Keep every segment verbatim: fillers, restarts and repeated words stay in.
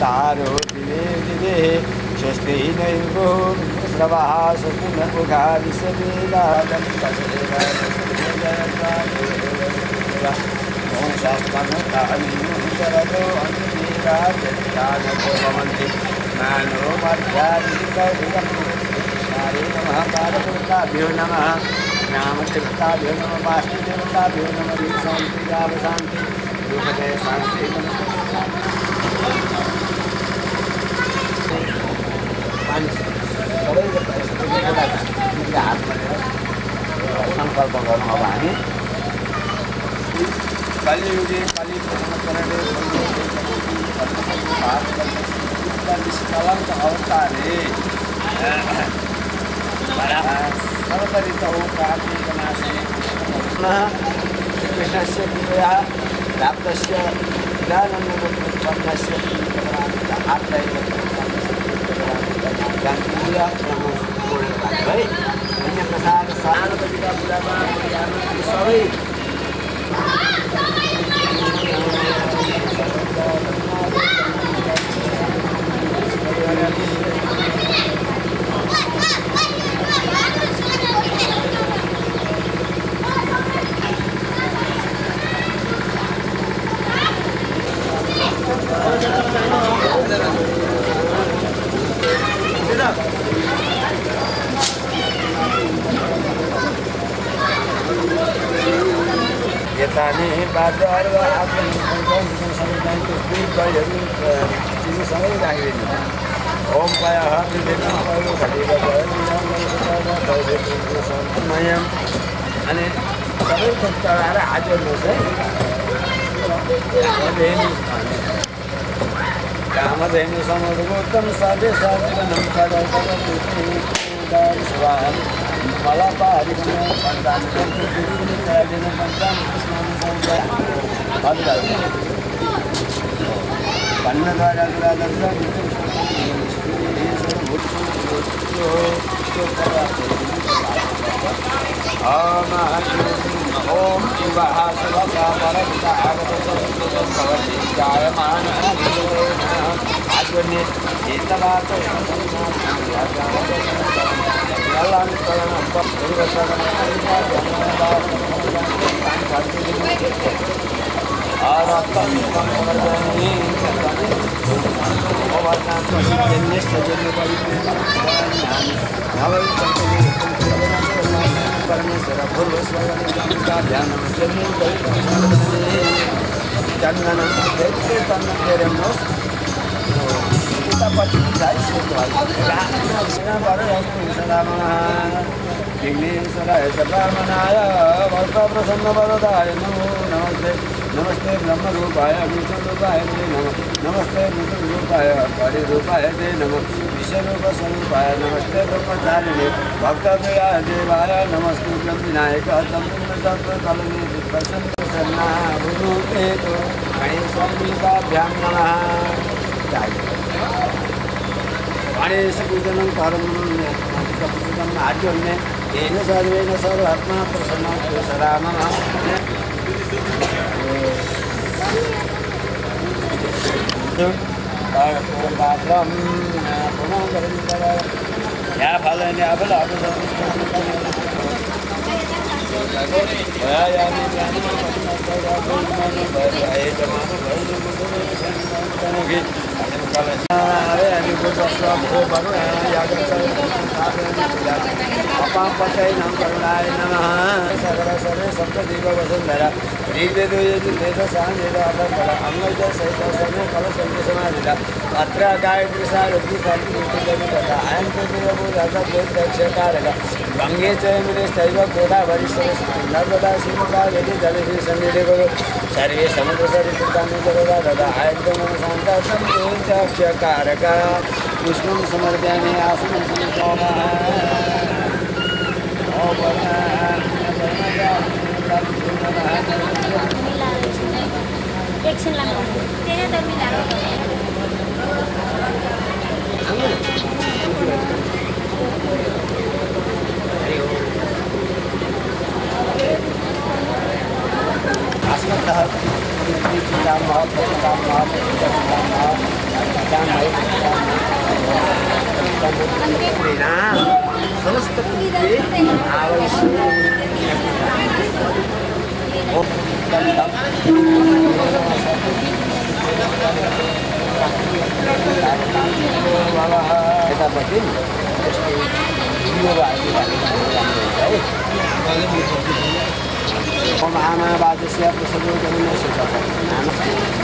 तारो दिवे दिवे स्वस्ति न श्रवः स्वस्ति न पुगा विश्ववेदादं ओम शास्त्रमुतामीमुचरतो अन्तिमेकाजत्यानकोपमन्ति मानो मध्यादिकविदं हरे नमः पादपुरुषाभ्यो नमः नामतीर्थाभ्यो नमः वास्तुदेवताभ्यो नमः शान्ति लाभ शान्ति दुःखदय शान्ति संकल्प गर्नु अब हामी कलियुगे कलि निष्कलङ्क अवतारे सर्वरितौ कार्तिकमासे कृष्णस्य कृपया प्राप्तस्य इदानन्दस्य है अन्य प्रसाद सानपतिका बुढामा सबै यतानि बाजारवा आफूले सबै राखिदिनु ओम पाय मयम अनि सबै थोक चढाएर हाजिर्नुहोस् है कामधेनु समुद्रगोत्तम साधे साधनं पदं मला पारी पंचान ओम शिवः जायमान आज्ञे एतवात विघ्नेश्वराय जपामनाय वल्पप्रसन्नवरदाय नमो नमस्ते नमस्ते ब्रह्मरूपाय विष्णुरूपाय ते नमः नमस्ते विष्णुरूपाय परिरूपाय ते नमः विश्वरूपस्वरूपाय नमस्ते ब्रह्मचारिणे भक्तप्रियाय देवाय नमस्ते विनायकः तन्त्रकलने प्रसन्नसन्ना भूते तो गणेशभ्यां नमः गणेशपूजनं परमं आद्योन्ने येन सर्वेण सर्वात्मा प्रसन्नो सदा मम या फलन या फल अपापतये नमः करुणाय नमः सगल सर्वे सप्तदेव वसुंधरा ऋग्वेदो यजुर्वेद सामवेद अथर्वण अंगज सहित सर्वे फल समाधिता अत्र गायत्री सारथी सात्विकी तथा अयं देवभूतक्षकारक गंगे च यमुने चैव गोदावरी सरस्वती नर्मदा शिवकावेरी जलेषु सन्निधे गुरु सर्वे समुद्र सरितानि जलदा ददा अयं शान्ता क्षकारक पुष्पं समर्पयामि आसनं एक्शन लगा तेरे दर में डालो अस्मत्तः चिन्ता महत् चिन्ता महत् चिन्ता महत् समस्त पूर्वे आवश्यक यतापट्टि मम आमा बाजस्य प्रसवो जन्म सुख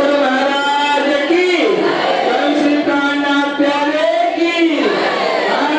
प्यारे की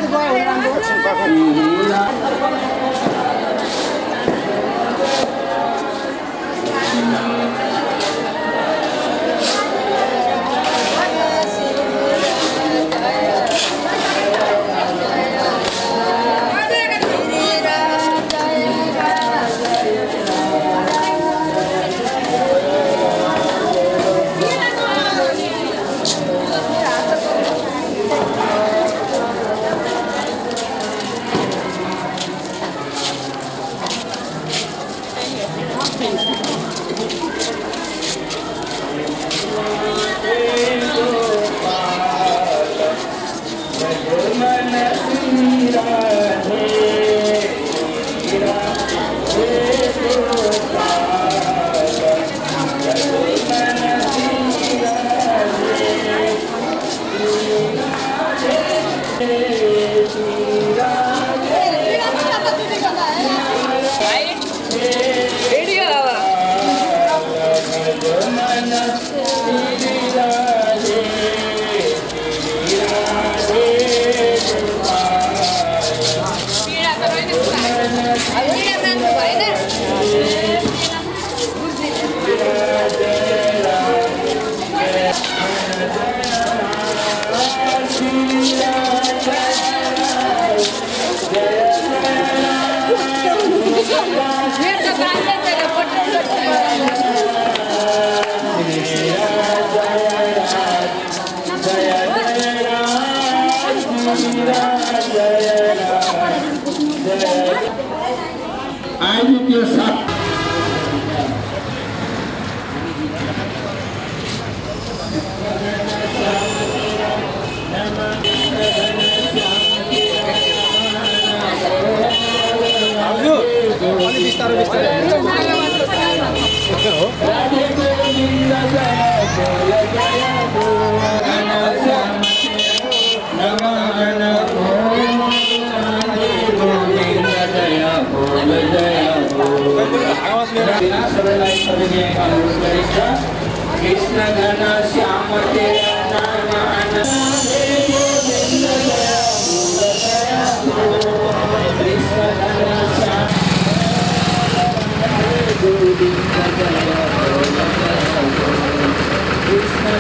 कृष्ण घन श्याम तेरा नाम कृष्ण घन Shyam Krishna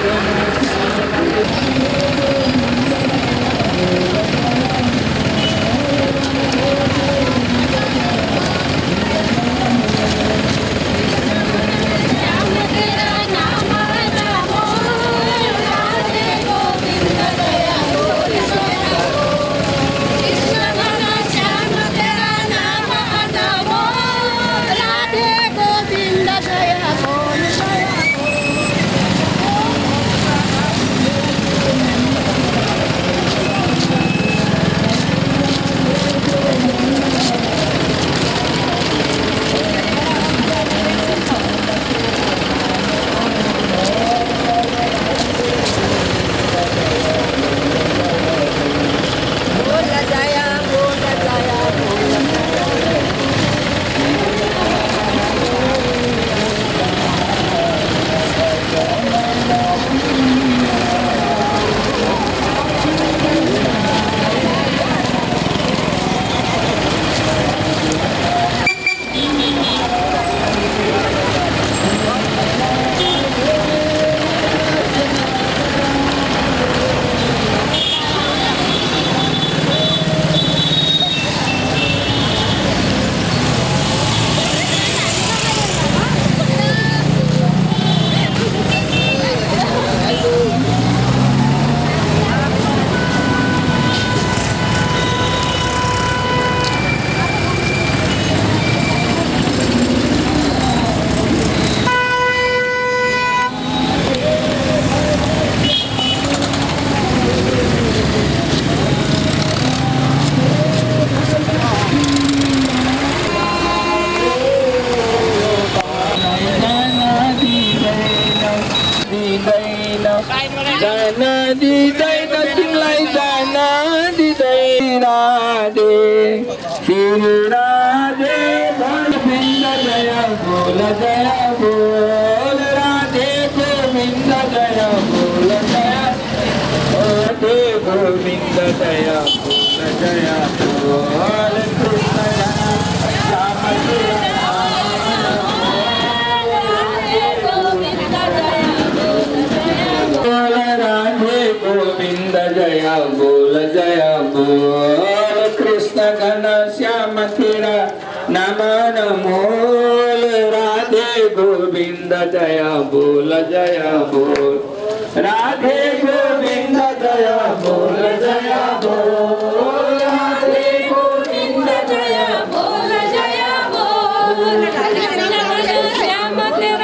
Dana di dana tinggalai dana di dana de Shira de Govinda Jaya Gola Jaya Gola Radhe Govinda Jaya Gola Jaya Radhe Govind जय बोल जय बोल कृष्ण श्याम बोल राधे गोविंद जय बोल जय बोल कृष्ण घन श्याम तेरा नाम मोल राधे गोविंद जय बोल जय बोल राधे गोविंद जय बोल जय बोल राधे गोविंद जय बोल जय बोल श्याम तेरा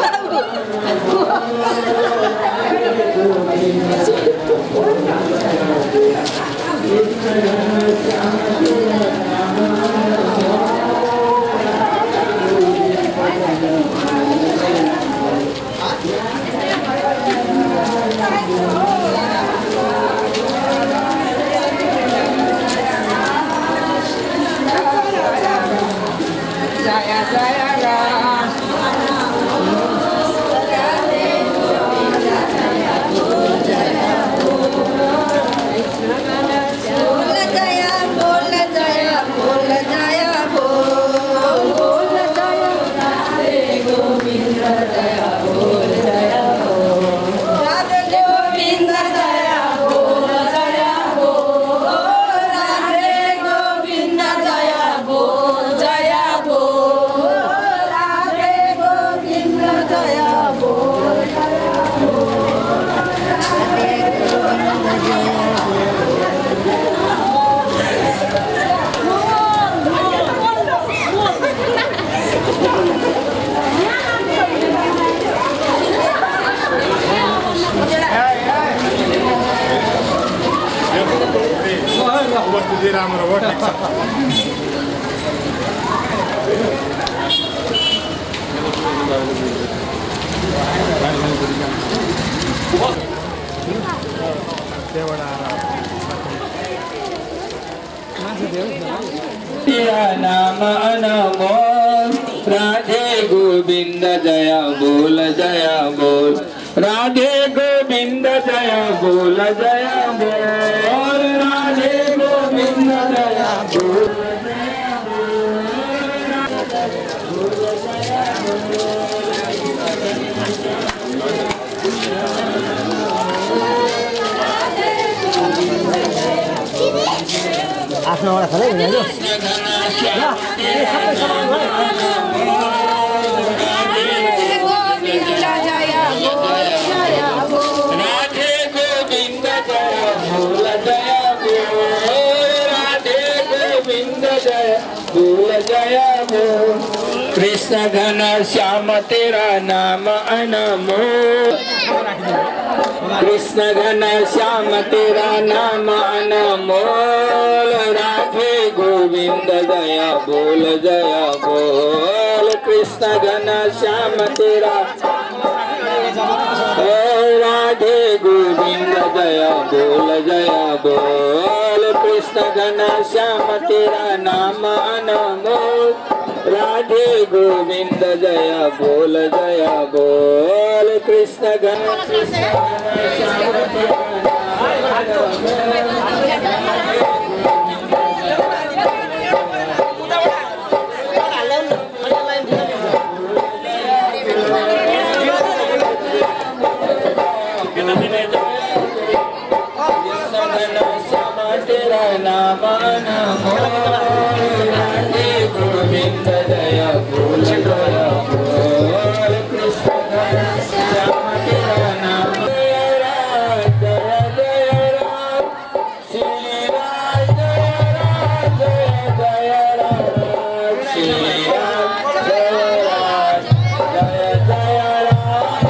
तेरा नाम अनमोल राधे गोविंद जय बोल जय बोल राधे गोविंद जय बोल जय बोल राधे गोविंद जय बोल आफ्नो वाला खाले नि यो राधे गोविंद जय बोल जय बोल राधे गोविंद जय बोल जय बोल कृष्ण घन श्याम तेरा नाम अनमोल कृष्ण घन श्याम तेरा नाम अनमोल राधे गोविंद जय बोल जय बोल कृष्ण घन श्याम तेरा राधे गोविंद जय बोल जय बोल कृष्ण घन श्याम तेरा नाम अनमोल राधे गोविंद जय बोल जय बोल कृष्ण घन श्याम तेरा नाम राधे गोविंद जय बोल जय बोल कृष्ण श्याम तेरा नाम जय जय राम श्री राम जय राम जय जय राम श्री राम जय राम जय जय राम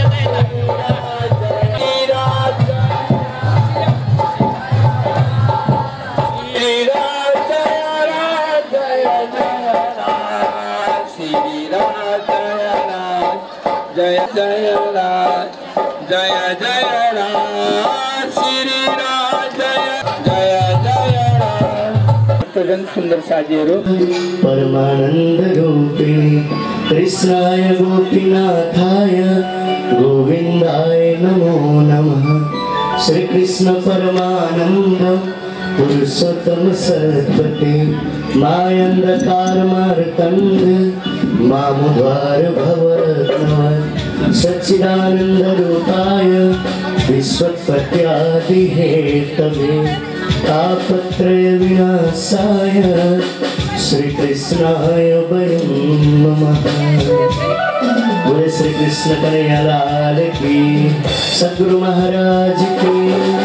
जय जय राम जय जय राम श्री राम जय जय जय राम भक्तजन सुंदर साजीहरू परमानंद गोपिणी कृष्णाय गोपीनाथाय गोविंदाय नमो नमः श्री कृष्ण परमानंद पुरुषोत्तम सरस्वती मायंधकार मार्तंड मामुद्वार भवरत्नवाय सच्चिदानंद रूपाय विश्वोत्पत्त्यादि हेतवे तापत्रय विनाशाय श्री कृष्णाय वयं नमः। बोले श्री कृष्ण कन्हैया लाल की, सद्गुरु महाराज की।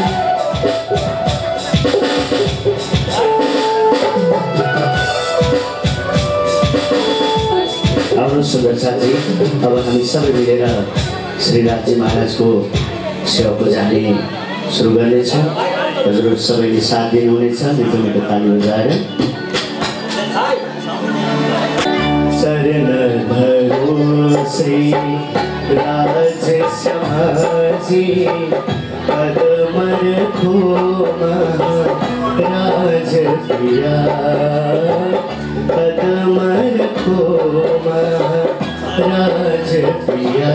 अब सुंदर साथी, अब हामी सबै मिलेर श्री राजी महाराज को सेवा को जाने सुरु गर्नेछौँ। हजुर सबैले साथ दिनुहुनेछ मिठो मिठो ताली बजाएर। चरण धरो श्री राज समाजी पदम रखो महाराज प्रिया पदम रखो महाराज प्रिया।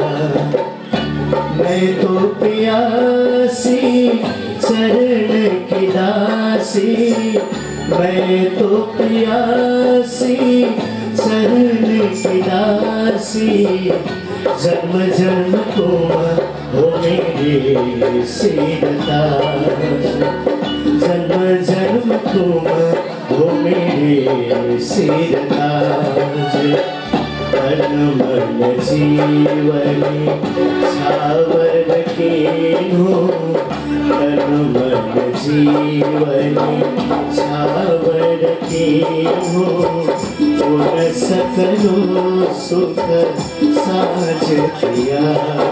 मैं तो प्यासी चरण की दासी मैं तो प्यासी चरण की दासी जन्म जन्म तुम हो मेरे सिरताज जन्म जन्म तुम हो मेरे सिरताज। तन मन जीवन छावर कीन्हो तन मन जीवन छावर कीन्हो पुन सकलो सुख साझ किया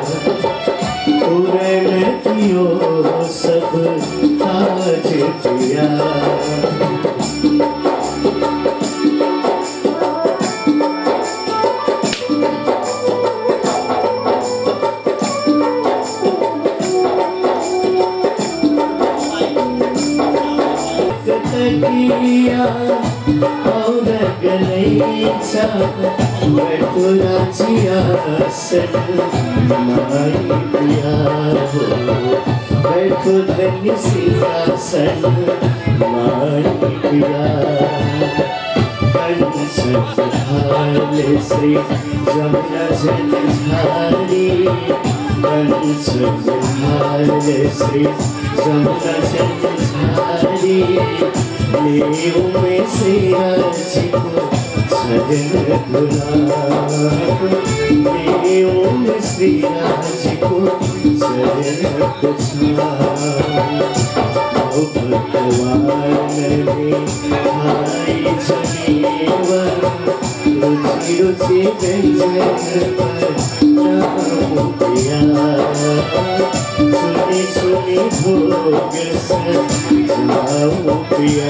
पूर्ण कियो सब काज किया। और गलैचा बैठुराचिया सन माई पिया हो बैठो धन्य सिंहासन माई पिया। कंचन श्री जमुना जलधारी कंचन श्री जमुना जलधारी लेव में श्री राज को सजन गुलाब लेव में श्री राज को सजन भगवान ने भाई जनेवा रुचि रुचि व्यंजन पर नाम दिया सुनी सुनी भोग सजाओ पिया।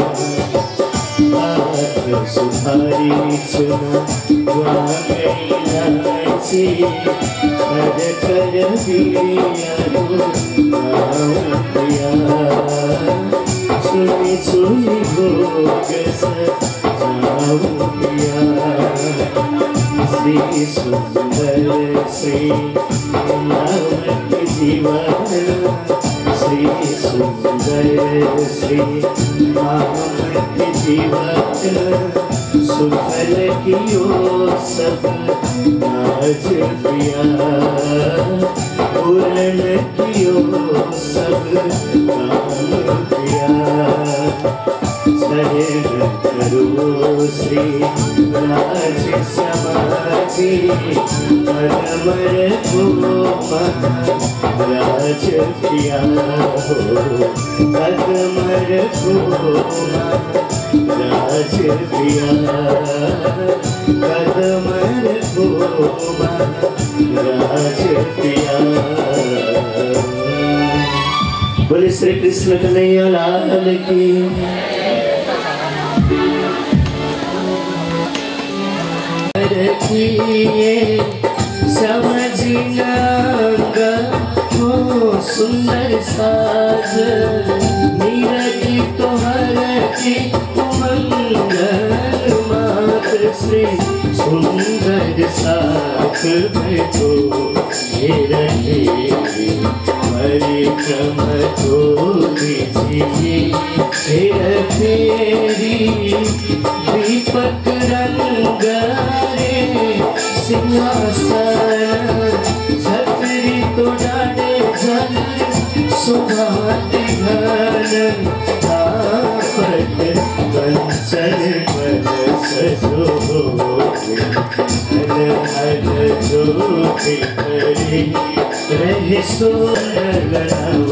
हाथ सुधारी चुना वांगई लाची कर कर बिरिया आओ पिया सुनी सुनी भोग सजाओ पिया। श्री सुंदर श्री नामक जीवन श्री सुंदर श्री नामक जीवन सुफल कियो सब नाज पिया पूर्ण कियो सब काम पिया। शरण करो श्री राज समाजी परम रखो महाराज पिया हो कदम रखो महाराज पिया कदम रखो महाराज पिया। बोले श्री कृष्ण कन्हैया लाल की। समझना हो सुंदर साज नीरज तोहर की मंगल मात्र श्री सुंदर साथ बैठो रहे परिक्रम को दीजिए फिर तेरी दीपक रंग रे सिंहासन छतरी तो डाले जन सुभाति घन तापक कंचन मन सजो हर हर ज्योति करी रहे सोनर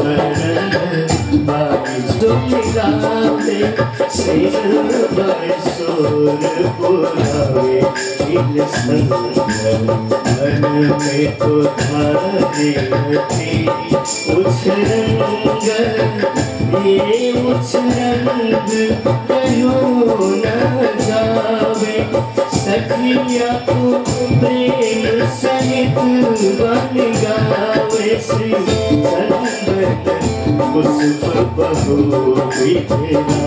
बाई तुम गावे सिर बरसोर पुरावे इन संगम मन में तो धारे थी उछ रंग ये उछ रंग कहो न जावे सखिया को प्रेम सहित बन गावे श्री संबत पुष्प बहु विधेरा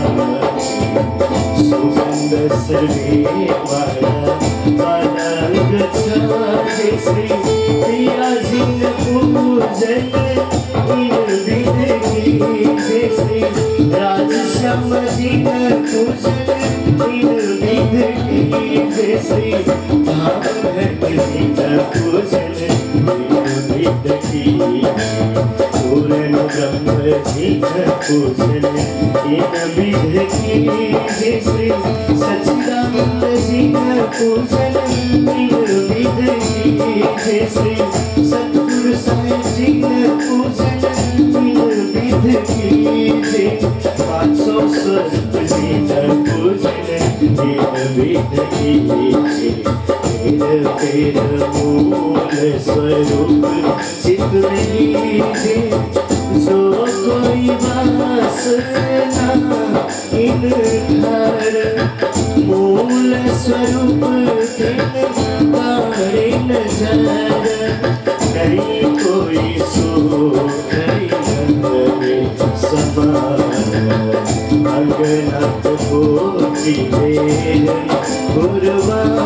सुगंध सर्वे वाला वाला गच्छाते श्री प्रिया जिन पूजन इन विध की श्री राज श्याम जिन पूजन इन विध की श्री भागवत जिन पूजन इन विध की पूर्ण ब्रह्म जिन पूजन इन विध की श्री सच्चिदानंद जिन पूजन इन विध की श्री सतगुरु साईं जिन पूजन इन विध की पाँच सौ स्वरूप जिन पूजन इन विध की तेर तेर मूल स्वरूप चित्त में लीजे जो कोई वासना इन घर मूल स्वरूप तिन तारे नजर नहीं कोई सो नहीं में समान अगनत कोटि मेर गुरबान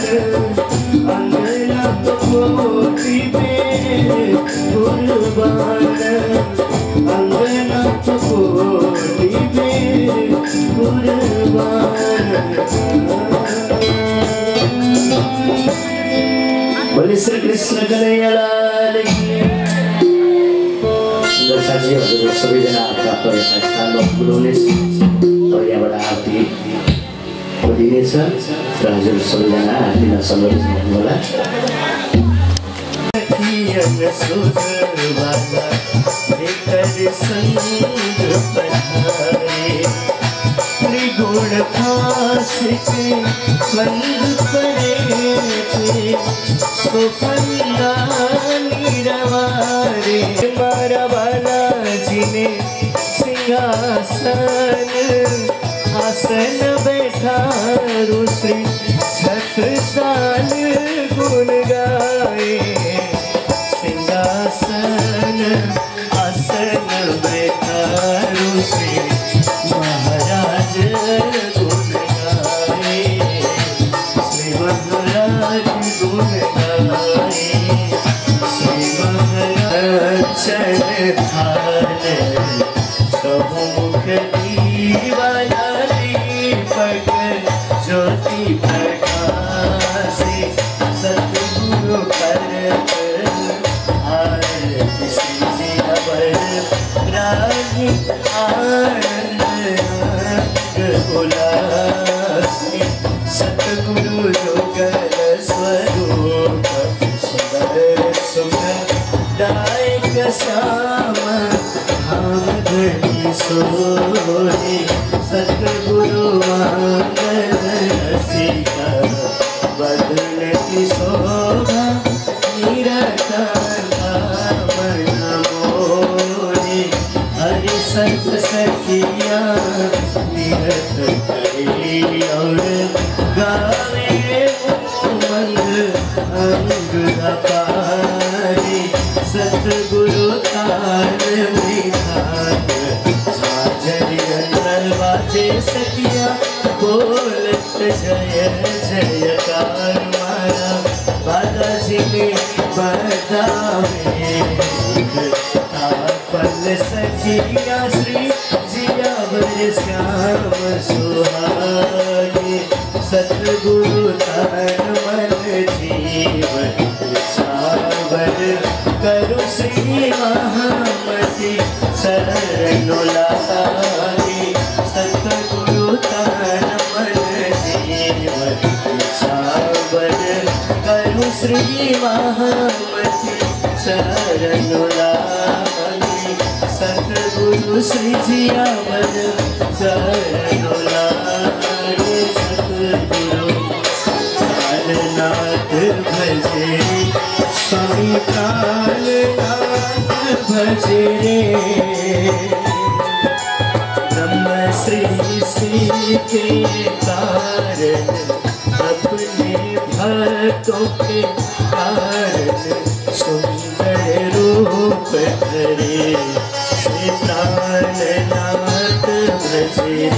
अगनत कोटि मेर गुरबान अगनत कोटि मेर गुरबान। बोले श्री कृष्ण कन्हैया लाल की। सुंदर साथी हजुर सबैजना प्राप्त भएका स्थानमा पुर्याउनेछ र यहाँबाट आरती गरिनेछ र हजुर सबैजना आरतीमा संलग्न हुनुहोला। त्रिगुण फास के बंद पड़े थे सुफंदा निरवारे मारा वाला जिने सिंहासन आसन बैठा रुश्री छत साल गुण गाए सिंहासन आसन बैठा रुश्री महाराज गुण गाए श्री महाराज गुण गाए श्री महाराज चरण थान सब मुख दीवाना दीपक ज्योति प्रकाशे सतगुरु करत आरती श्री अवर रागी आनंद उल्लासी सतगुरु योगल स्वरूप सुंदर सुंदर दायक श्याम हम धनी सोहे सतगुरु मंगल रसिका बदन की शोभा निरतन मोरे हरि संत सखिया निरत करे और गावे उमंग अंग अपारे सतगुरु तार विधान साजन गंगल बाजे सखिया बोलत जय जयकार मारा बालाजी ने बदावे जिया श्री जिया वर श्याम सुहागे सतगुरु तन मन जीवन सावर करो श्री महामति शरण लागे सतगुरु तन मन जीवन सावर करो श्री महामति शरण लागे सतगुरु श्री जिया वर शरण लागे सतगुरु कालनाथ भजे स्वामी कालनाथ भजे ब्रह्म सृष्टि के कारण अपने भक्तों के कारण सुंदर रूप धरे श्री प्राणनाथ भजे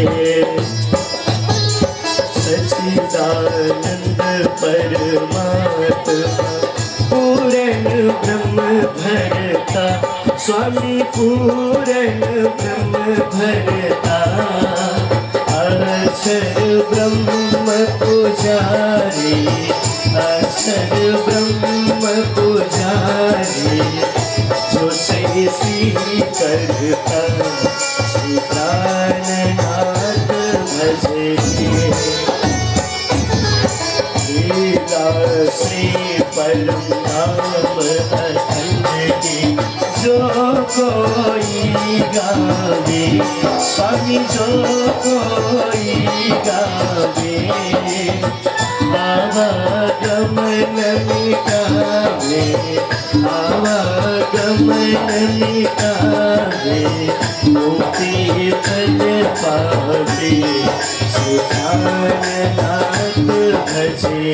सच्चिदानंद परमात्मा पूर्ण ब्रह्म भरता स्वामी पूर्ण ब्रह्म भरता अक्षर ब्रह्म पुजारी अक्षर ब्रह्म पुजारी जो से सी करता श्री प्राणनाथ भजे श्री परम नाम अखंड की जो कोई गावे स्वामी जो कोई गावे आवागमन मिटावे आवागमन मिटावे मुक्ति फल पावे श्री प्राणनाथ भजे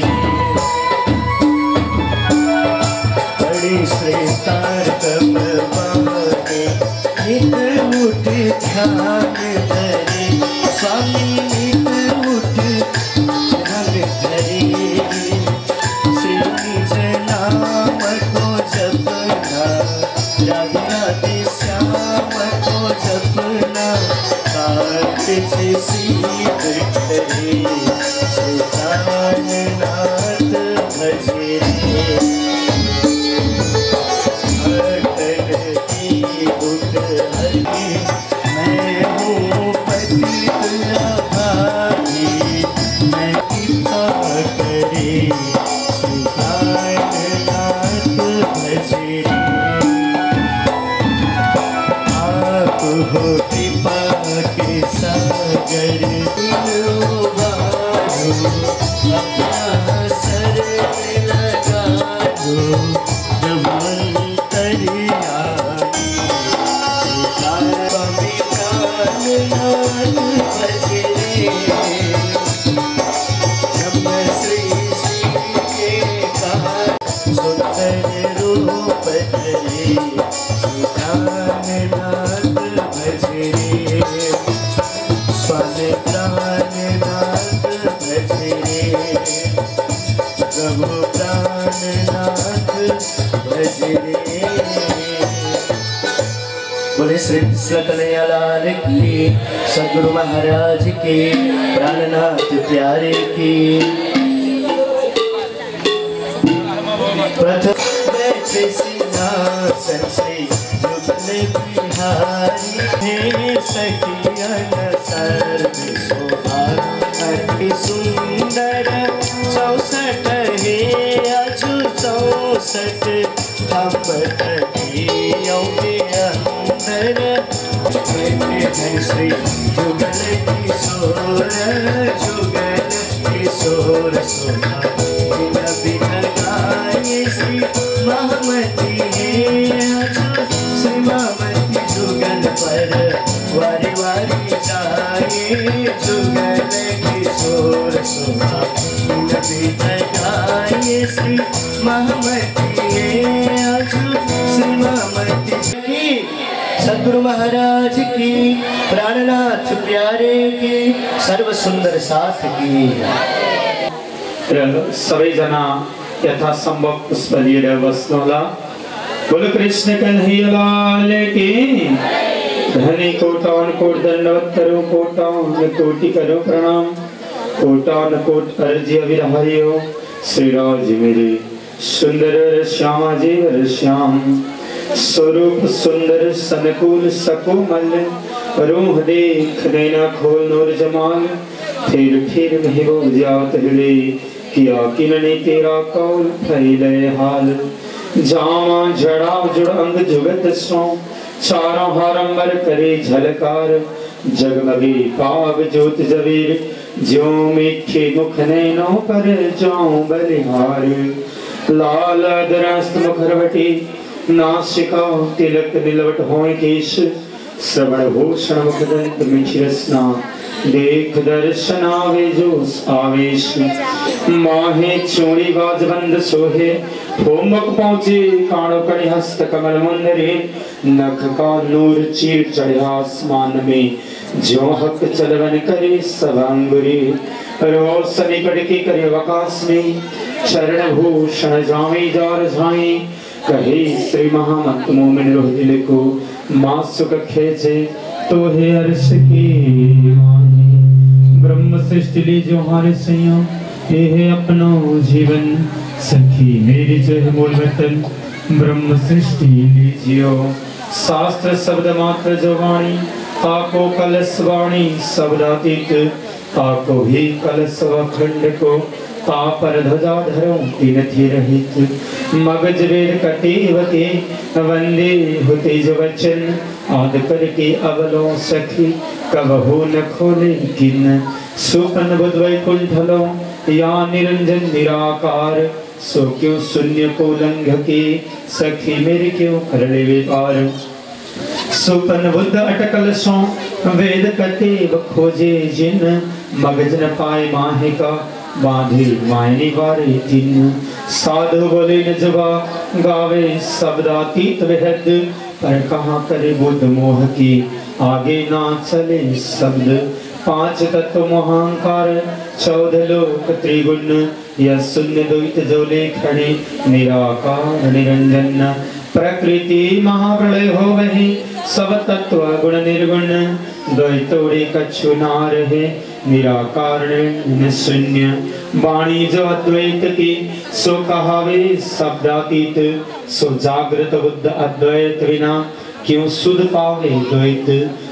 बड़ी श्रेष्ठार कब बागे नित उठ ध्यान धरे स्वामी नित उठ ध्यान धरे श्री निज नाम को जपना राधे राधे श्याम को जपना काट से सीध करे श्री प्राणनाथ भजे मैं हूँ पति तुला भागी मैं कृपा करे श्री प्राणनाथ भजे आप हो कृपा के सागर दिलो बारो अपना सर लगा दो जब अंतरिया बोले श्री कृष्ण कन्हैया लाल की सदगुरु महाराज की प्राणनाथ प्यारे की प्रथम बैठे सिंहासन से जुगल बिहारी हे सखियन सर्व शोभा अति सुंदर चौसठ हे अजु चौसठ हम श्री जुगल किशोर जुगल किशोर शोभा बिना बिना गाये श्री महामती श्री महामती जुगल पर वारी वारी जाए जुगल किशोर शोभा बिना बिना गाये श्री महामती श्री महामती सद्गुरु महाराज की प्राणनाथ प्यारे की सर्व सुंदर साथ की सबैजना यथासम्भव पुष्प लिएर बस्नुहोला। बोल कृष्ण कन्हैया लाल की। धनी कोटान कोट दंडवत करो, कोटान कोटि करो प्रणाम, कोटान कोट अर्जी अविरहारियो। श्री राज मेरे सुंदर श्यामा जीवर श्याम, स्वरूप सुंदर सनकुल सकोमल, रूह देख नैना खोल नूर जमाल। फिर फिर महबो जात हृदय, किया किनने तेरा कौल फैले हाल। जामा जड़ा जुड़ अंग जुगत सो, चारों हारंबर करे झलकार। जगमगे पाग ज्योत जबीर, ज्यों मीठे मुख नैनों पर जाऊं बलिहार। लाल अदरस्त मुखरवटी, नासिका तिलक नीलवट होय केश। श्रवण भूषण मुखदंत मिठी रसना, देख दर्शन आवे जोस आवेश। माहे चूड़ी बाजबंद सोहे, होमक पहुंचे काणो कड़े हस्त कमल मुंदरे। नख का नूर चीर चढ़े आसमान में, ज्यों हक चलवन करे सब अंगुरी। रोशनी कड़के करे आकाश में, चरण भूषण जावे जार झाई। कहे श्री महामंत मोमिन रोह दिल को, मासुक खेचे तो है अर्श की वाणी। ब्रह्म सृष्टि ली जो हमारे सैया, ये है अपनो जीवन। सखी मेरी जय मूल वतन, ब्रह्म सृष्टि लीजियो। शास्त्र शब्द मात्र जो वाणी, ताको कलश वाणी शब्दातीत। ताको ही कलश वखंड को, तापर ध्वजा धरो तीन थी रहित। मगज वेद कटिवते, वंदे होते जो वचन। आद करके अवलो सखी, कबहू न खोले किन। सुपन बुध वैकुंठ लो, या निरंजन निराकार। सो क्यों शून्य को लंघ के, सखी मेरे क्यों कर ले व्यापार। सुपन बुद्ध अटकल सो, वेद कटे खोजे जिन। मगज न पाए माहे का, बांधे मायने वारे दिन। साधु बोले न जबा, गावे शब्दातीत वेद। पर कहाँ करे बुद्ध मोह की, आगे ना चले शब्द। पांच तत्व मोहंकार, चौदह लोक त्रिगुण। यह शून्य द्वैत जो लेखने, निराकार निरंजन। प्रकृति महाप्रलय हो वही, सब तत्व गुण निर्गुण। द्वैतोड़े कछु ना रहे, निराकार निर्गुण शून्य। वाणी जो अद्वैत की, सो कहावे शब्दातीत। सो जागृत बुद्ध अद्वैत विना, क्यों सुध पावे द्वैत।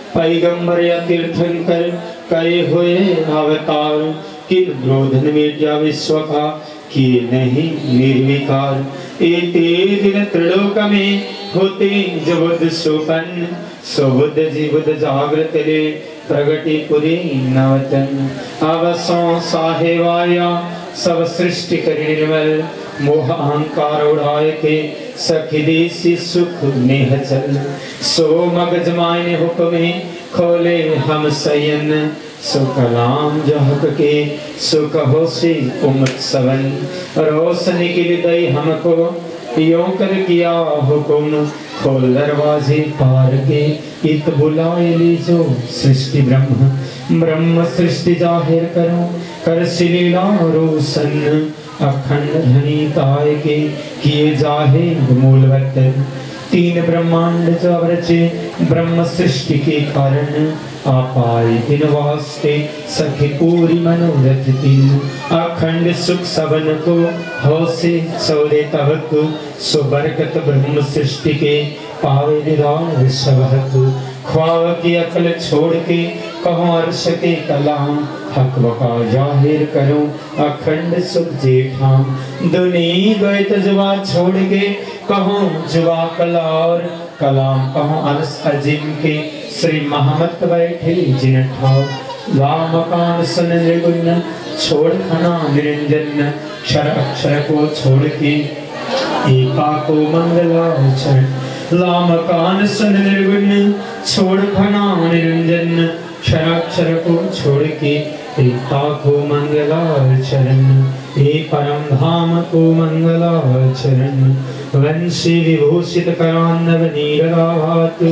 पैगंबर या तीर्थंकर, कई हुए अवतार। किन ब्रोधन मीडिया विश्व का, किए नहीं निर्विकार। एते दिन त्रिलोक में, होते जो बुद्ध सोपन। सो बुद्ध जी बुद्ध जागृत ले, प्रगति पुरी नवतन। अवसों साहेवाया, सब सृष्टि करि निर्मल। मोह अहंकार उड़ाए के, सखी देसी सुख नेह चल। सो मगज मायने हुक्मे, खोले हम सयन। सो कलाम जहक के, सो कहो से उमत सवन। रोशनी के लिए हमको, यों कर किया हुकुम। खोल दरवाजे पार के, इत बुलाए लीजो सृष्टि ब्रह्म। ब्रह्म सृष्टि जाहिर करो, कर लीला रोशन। अखंड धनी ताय के, किए जाहिर मूलवत। तीन ब्रह्मांड जो रचे, ब्रह्म सृष्टि के कारण। आपाई दिन वास्ते, सखी पूरी मनोरथ तीन। अखंड सुख सबन को, हो से सौदे तवक। सो बरकत ब्रह्म सृष्टि के, पावे निराल सबहक। ख्वाब की अकल छोड़ के, कहो अर्श के कलाम। हक वका जाहिर करो, अखंड सुख जेठाम। दुनी द्वैत जुबा छोड़ के, कहो जुबा कलार। कलाम कहो अर्श अजिम के, श्री महमत बैठे जिन ठाव। राम कान सन निर्गुण, छोड़ खना निरंजन। क्षर अक्षर को छोड़ के, एका को मंगलाचरण। राम कान सन निर्गुण, छोड़ खना निरंजन। क्षराक्षर को छोड़ के, एका को मंगलाचरण। हे परम धाम को मंगलाचरण। वंशी विभूषित करान्नव नीरदात।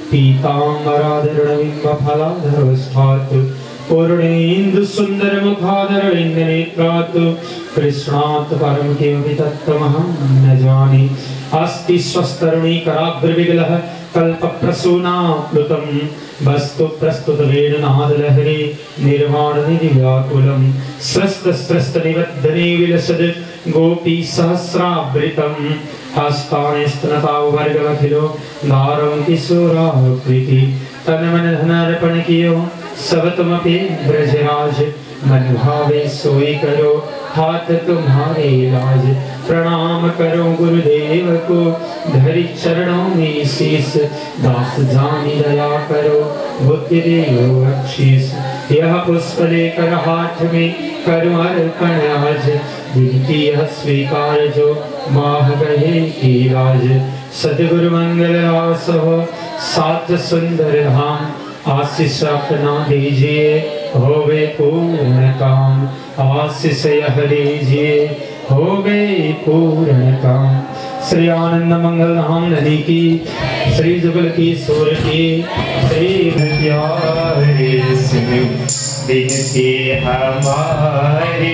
पीतांबराधरणबिंब फलाधरवस्थात। पूर्णेन्दु सुंदर मुखाधर इंद्रनेत्रात्। कृष्णात् परम किमपि तत्त्वमहं न जाने। अस्ति स्वस्तरुणी कराग्रविगलः कल्पप्रसूनाप्लुतं वस्तु प्रस्तुत वेणुनाद लहरी निर्वाण निव्याकुलं स्रस्त स्रस्त निबद्धने विलसद गोपी सहस्रावृतं हस्तानि स्तनताव वर्गवखिलो धारं किशोराकृति तनमन धनार्पण कियो सब तुमपि ब्रजराज मन भावे सोई करो हाथ तुम्हारे लाज प्रणाम करो गुरुदेव को धरि चरणों में शीस दास जानी दया करो बुद्धि देव बख्शीस यह पुष्प लेकर हाथ में करूं अर्पण आज विनती यह स्वीकार जो माह गहे की राज सदगुरु मंगल रास हो सात सुंदर धाम आशीष अपना दीजिए होवे पूर्ण काम आशीष यह लीजिए हो गए पूर्ण काम। श्री आनंद मंगल धाम नदी की श्री जुगल की सोर की श्री प्यारे बिनती हमारी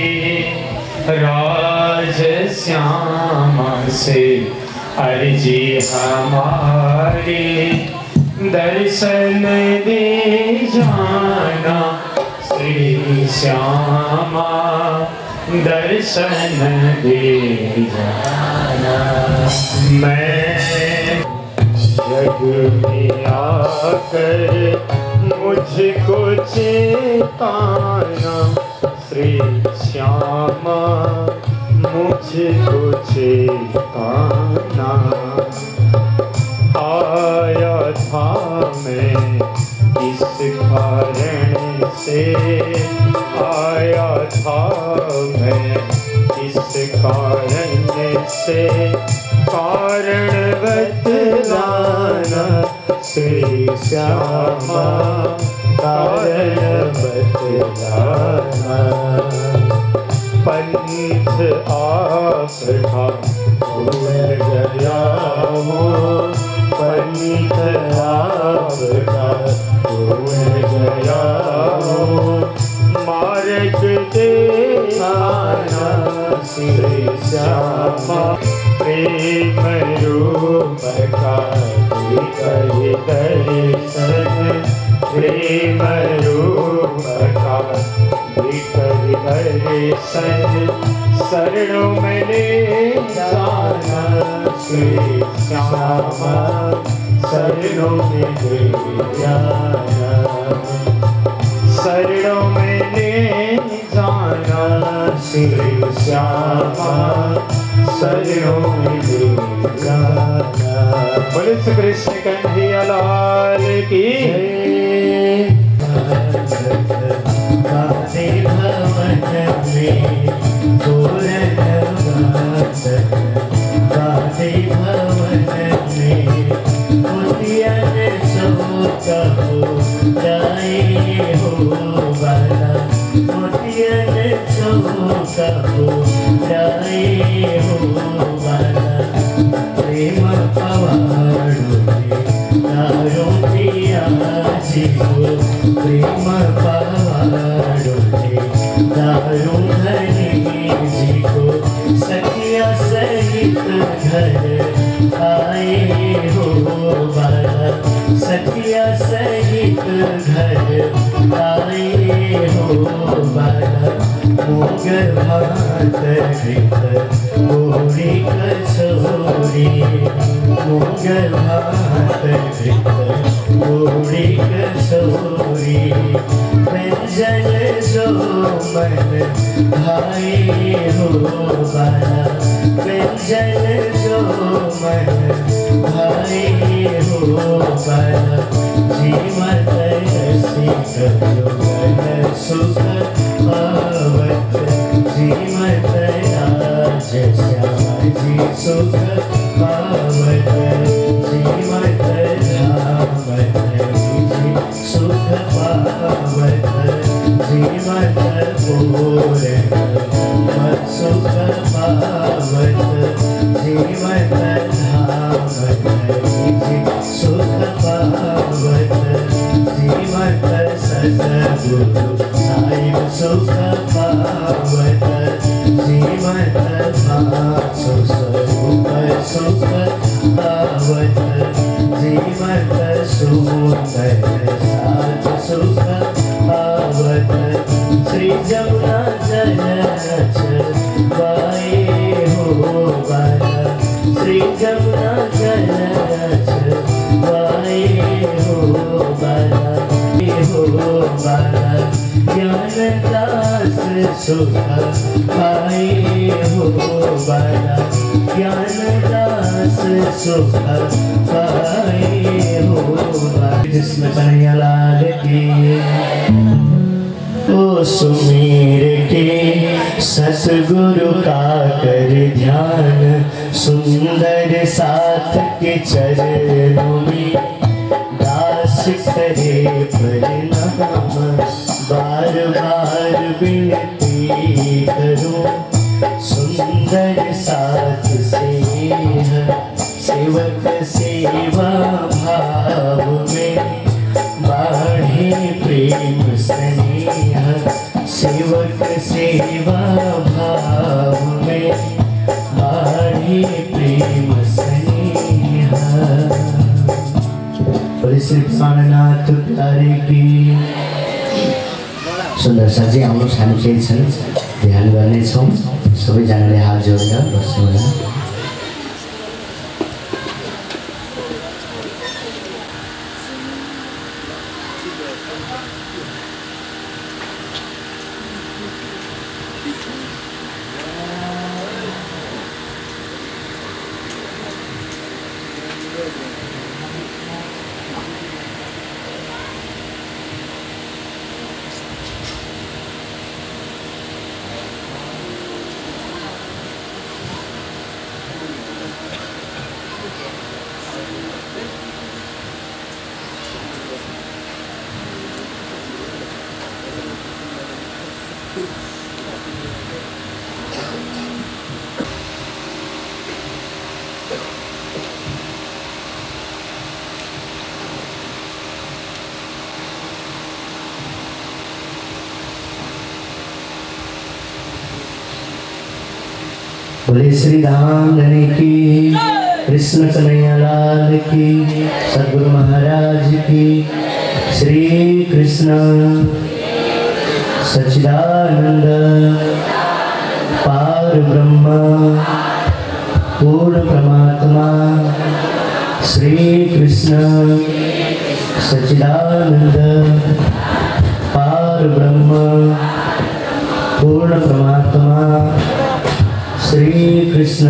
राज श्यामा से अर्जी हमारी दर्शन दे जाना श्री श्यामा दर्शन दे जाना। मैं जग में आकर मुझको चेताना श्री श्यामा मुझको चेताना। आया था मैं इस कारण से आया था मैं इस कारण से कारण बतलाना श्री श्यामा कारण बतलाना। पंथ आपका भूल गया हूँ पंथ आपका भूल गया हूँ मार्ग देखाना श्री श्यामा प्रेम रूप का कही दर्शन प्रेम रूप का कही दर्शन शरणों में ले जाना श्री श्यामा शरणों में ले जाना शरणों में ले जाना श्री श्यामा शरणों में ले जाना। बोले श्री कृष्ण कन्हैया लाल की प्रेम पवाड़ो तारो पिया जी को प्रेम पवाड़ो तारो धनी जी को सखिया सहित घर आए हो बाला सखिया सहित घर आए हो बाला मोगर भात गोरी कचोरी मोगर भात गोरी कचोरी व्यंजन जो मन भाई हो बाला व्यंजन जो मन भाई हो बाला जीवन रसिक जोगन सुख पावत जीवन राज श्यामा जी सुख पावत जीवन धामत जी सुख पावत जीवन पूर्ण मत सुख पावत जीवन धामत जी सुख पावत जीवन सतगुरु साहिब सुख पावत जीवन भासु स्वरूप सुख सुख पाए हो बाला ज्ञान दास सुख पाए हो बाला। कृष्ण कन्हैया लाल की। ओ सुमेर के सतगुरु का कर ध्यान सुंदर साथ के चरणों में दास करे प्रणाम बार बार विनती करूं सुंदर साथ स्नेह सेवक सेवा भाव में बाढ़े प्रेम स्नेह सेवक सेवा भाव में बाढ़े प्रेम स्नेह। श्री प्राणनाथ प्यारे की। सुन्दर साथी आउनुहोस् हामी केही छन् ध्यान गर्नेछौँ। सबैजनाले हात जोडेर बस्नुहोला। बोले श्री राम की, कृष्ण कन्हैया लाल की, सद्गुरु महाराज की। श्री कृष्ण सच्चिदानंद पार ब्रह्म पूर्ण परमात्मा श्री कृष्ण सच्चिदानंद पार ब्रह्म पूर्ण परमात्मा श्री कृष्ण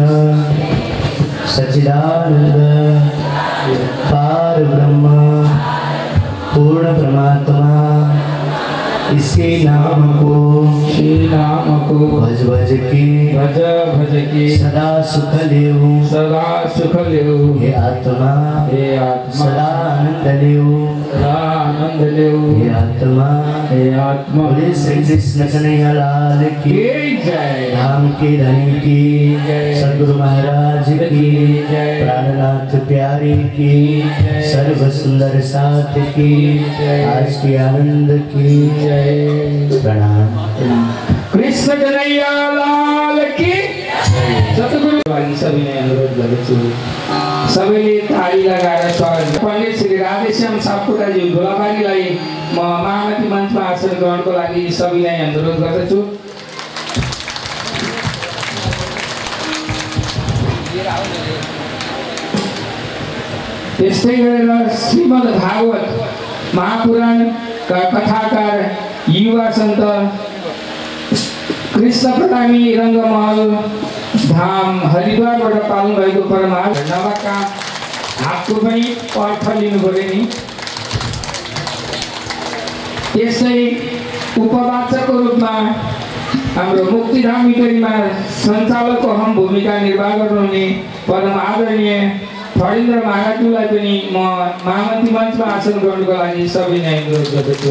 सच्चिदानंद पार ब्रह्म पूर्ण परमात्मा। इसके नाम को श्री नाम को भज भज के भज भज के सदा सुख लेऊ सदा सुख लेऊ। हे आत्मा हे आत्मा सदा आनंद लेऊ सदा आनंद लेऊ। हे आत्मा हे आत्मा। बोले श्री कृष्ण कन्हैया लाल की जय। धाम के धनी की जय। सद्गुरु महाराज की जय। प्राणनाथ प्यारे की जय। सर्व सुंदर साथ की जय। आज के आनंद की जय। प्रणाम। कृष्ण कन्हैया लाल की सतगुरु सभी ने अनुरोध गर्छु सबैले ताली लगाएर स्वागत। पण्डित श्री राधेश्याम सापकोटाजी ढोलाबारीलाई म महामती मञ्चमा आसन ग्रहणको लागि सबैलाई अनुरोध गर्दछु। त्यस्तै गरेर श्रीमद् भागवत महापुराणका कथाकार युवा सन्त कृष्ण प्रणामी रङ्गमहल धाम हरिद्वारबाट पाल्नु भएको परमात्मा नभएका हातको पनि अर्थ लिनु पर्यो नि। त्यसै उपवाचकको रूपमा हाम्रो मुक्तिधाम इटरीमा सञ्चालकको अहम भूमिका निर्वाह गर्नुहुने परम आदरणीय फणीन्द्र महाराजलाई पनि म महामती मञ्चमा आसन ग्रहणको लागि सबैलाई अनुरोध गर्दछु।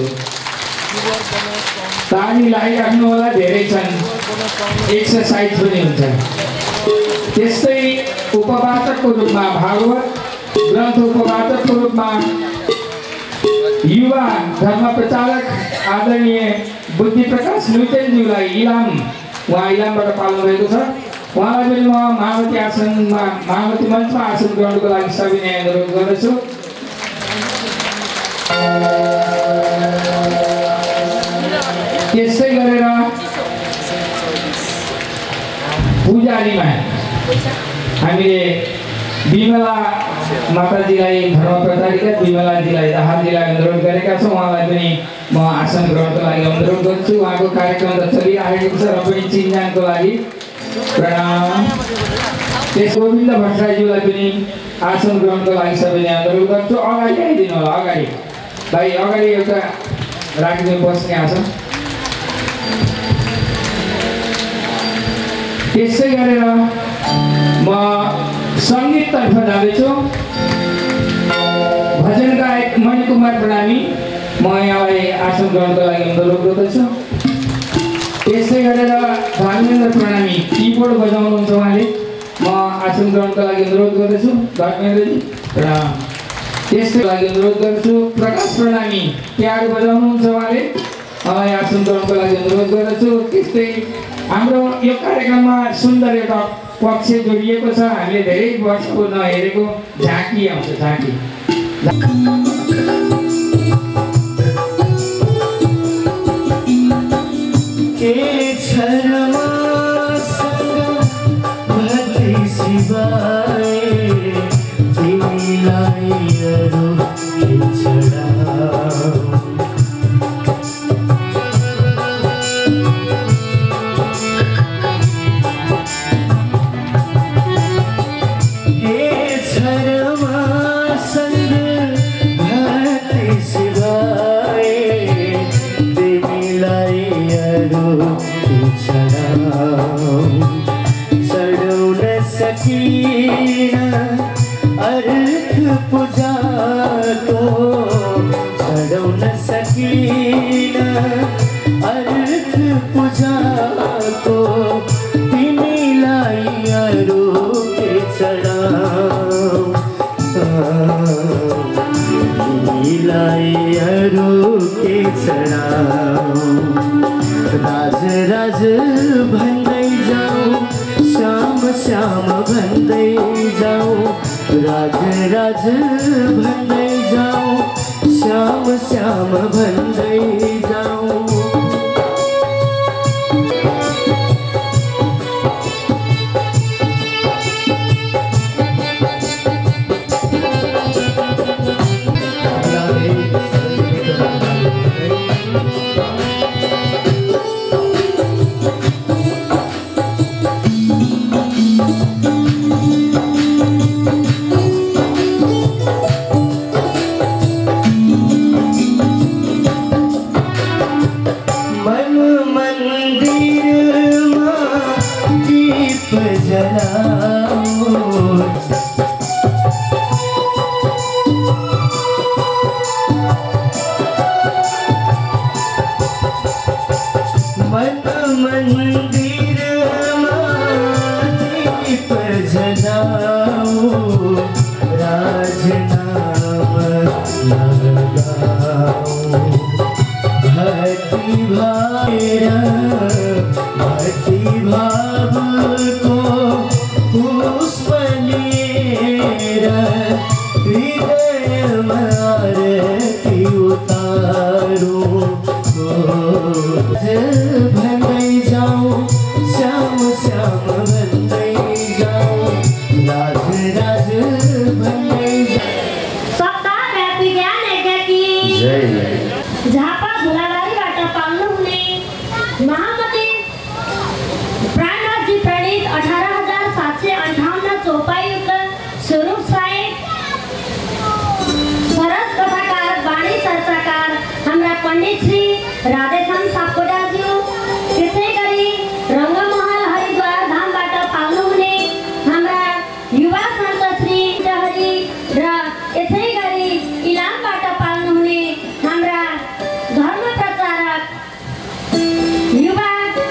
ताली लगाइराख्नु होला, धेरै छन्, एक्सर्साइज पनि हुन्छ। त्यस्तै उपवाचकको रूपमा भागवत ग्रन्थ उपवाचकको रूपमा युवा धर्म प्रचारक आदरणीय बुद्धि प्रकाश लुइटेलज्यूलाई इलाम उहाँ इलामबाट पाल्नु भएको छ। उहाँलाई पनि म महामती आसनमा महामती मञ्चमा आसन ग्रहणको लागि सबैले अनुरोध गर्दछु। त्यसै गरेर पुजारीमा हामीले विमला माताजीलाई धर्म प्रचारिका विमलाजीलाई दाहालजीलाई अनुरोध गरेका छौँ। उहाँलाई पनि म आसन ग्रहणको लागि अनुरोध गर्छु। उहाँको कार्यक्रम त चलिआएको छ र पनि चिन्जानको लागि प्रणाम। त्यस गोविन्द भट्टराईज्यूलाई पनि आसन ग्रहणको लागि सबैले अनुरोध गर्छु। अगाडि आइदिनु होला, अगाडि भाइ अगाडि एउटा राखिदिनु बस्ने आसन। त्यसै गरेर म सङ्गीततर्फ जाँदैछु। भजन गायक मणिकुमार प्रणामी म यहाँलाई आसन ग्रहणको लागि अनुरोध गर्दछु। त्यसै गरेर धर्मेन्द्र प्रणामी किबोर्ड बजाउनुहुन्छ उहाँले, म आसन ग्रहणको लागि अनुरोध गर्दछु। धर्मेन्द्रजी प्रणाम। त्यसै लागि अनुरोध गर्छु प्रकाश प्रणामी प्याड बजाउनुहुन्छ उहाँले, मलाई आसन ग्रहणको लागि अनुरोध गर्दछु। त्यस्तै हाम्रो यो कार्यक्रममा सुन्दर एउटा पक्ष जोडिएको छ। हामीले धेरै वर्षको नहेरेको झाँकी आउँछ, झाँकी। राज राज भन्दै जाऊ, श्याम श्याम भन्दै जाऊ, राज राज भन्दै जाऊ, श्याम श्याम भन्दै जाऊ। झापा धुलाबारीबाट पाउनुहुने महामती प्राणनाथजी प्रणीत अठार हजार सात सय अन्ठाउन्न चौपायुक्त स्वरूप साहेब सरस कथाकार वाणी चर्चाकार हाम्रा पण्डित श्री राधेश्याम सापकोटाज्यू, त्यसै गरी रङ्गमहल हरिद्वार धामबाट पाउनुहुने हाम्रा युवा सन्त श्री जहरी र यसै गरी इलामबाट पाउनुहुने हाम्रा धर्म प्रचारक युवा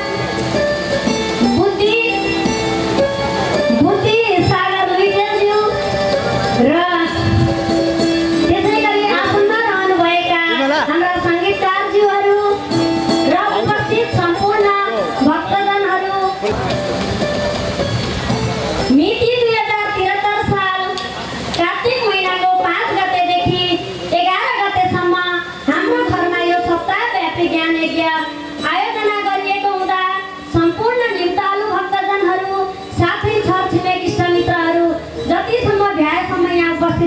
बुद्धि बुद्धि सागर विज्ञज्यू र त्यसै गरी आफन्त रहनुभएका हाम्रा सङ्गीतकारज्यूहरू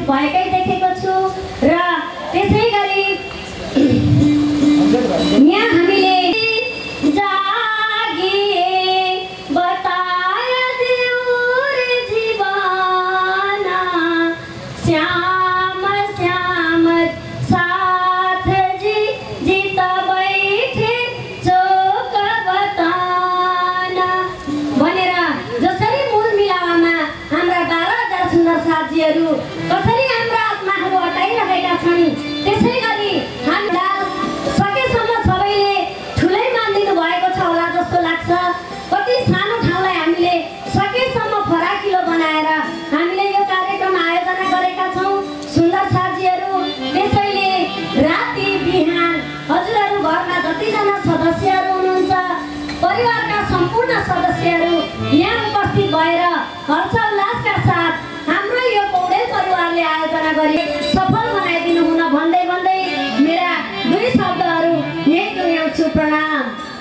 भएकै देखेको छु र त्यसै गरी यहाँ हामीले जागी बताया देऊ रे जीवन श्याम श्याम साथ जी जित बैठे चोक बताना भनेर जसरी मूल मिलावामा हाम्रा बाह्र हजार सुन्दर साथीहरू कसरी हाम्रा आत्माहरू हटाइरहेका छन् त्यसै गरी हाम्रा सकेसम्म सबैले ठुलै मानिदिनु भएको छ होला जस्तो लाग्छ। कति सानो ठाउँलाई हामीले सकेसम्म फराकिलो बनाएर हामीले यो कार्यक्रम आयोजना गरेका छौँ सुन्दर साथीहरू। त्यसैले राति बिहान हजुरहरू घरमा जतिजना सदस्यहरू हुनुहुन्छ परिवारका सम्पूर्ण सदस्यहरू यहाँ उपस्थित भएर हर्षोल्लासका साथ हाम्रो यो पौडेल परिवारले आयोजना गरी सफल बनाइदिनु हुन भन्दै भन्दै मेरा दुई शब्दहरू यही टुङ्ग्याउँछु। प्रणाम।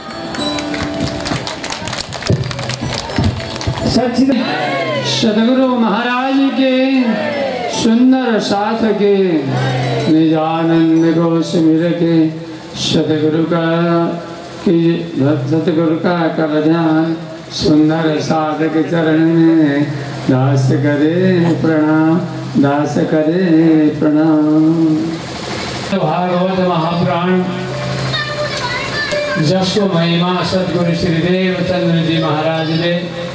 सदगुरु महाराज के सुंदर साथ के निजानंद को सिमर के सदगुरु का की सतगुरु का कर ध्यान सुंदर साधक चरण में दास करे प्रणाम दास करे प्रणाम। भागवत महापुराण जसको महिमा सद्गुरु श्रीदेव चंद्र जी महाराज ने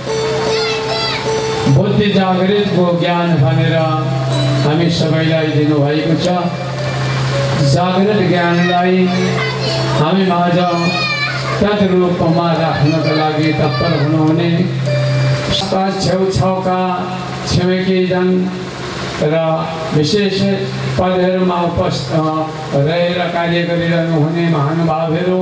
बुद्धि जागृत को ज्ञान भनेर हामी सबैलाई दिनुभएको छ। जागृत ज्ञानलाई हामी माझ तद्रूपमा राख्नका लागि तत्पर हुनुहुने छेउछाउका छिमेकीजन र विशेष पदहरूमा उपस्थित रहेर कार्य गरिरहनु हुने महानुभावहरू,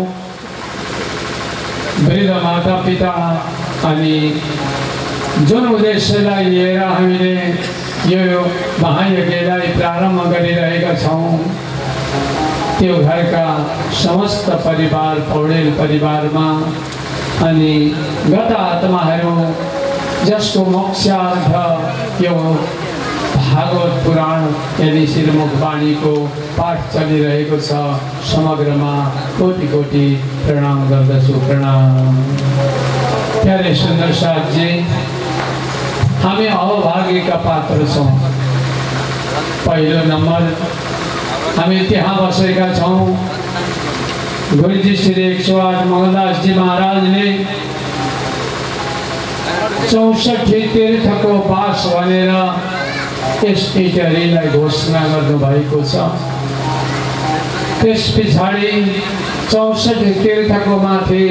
वृद्ध माता पिता अनि जुन उद्देश्यलाई लिएर हामीले यो महायज्ञलाई प्रारम्भ गरिरहेका छौँ त्यो घरका समस्त परिवार पौडेल परिवारमा अनि गत आत्माहरू जसको मोक्षार्थ यो भागवत पुराण यदि श्रीमुखवाणीको पाठ चलिरहेको छ समग्रमा कोटि कोटि प्रणाम गर्दछु। प्रणाम। प्यारे सुन्दर साथजी, हामी अभाग्यका पात्र छौँ। पहिलो नम्बर हामी त्यहाँ बसेका छौँ गुरुजी श्री एक सौ आठ मंगलदास जी महाराजले चौसठी तीर्थको पास भनेर यस इटरीलाई घोषणा गर्नुभएको छ। त्यस पछाडि चौसठी तीर्थको माथि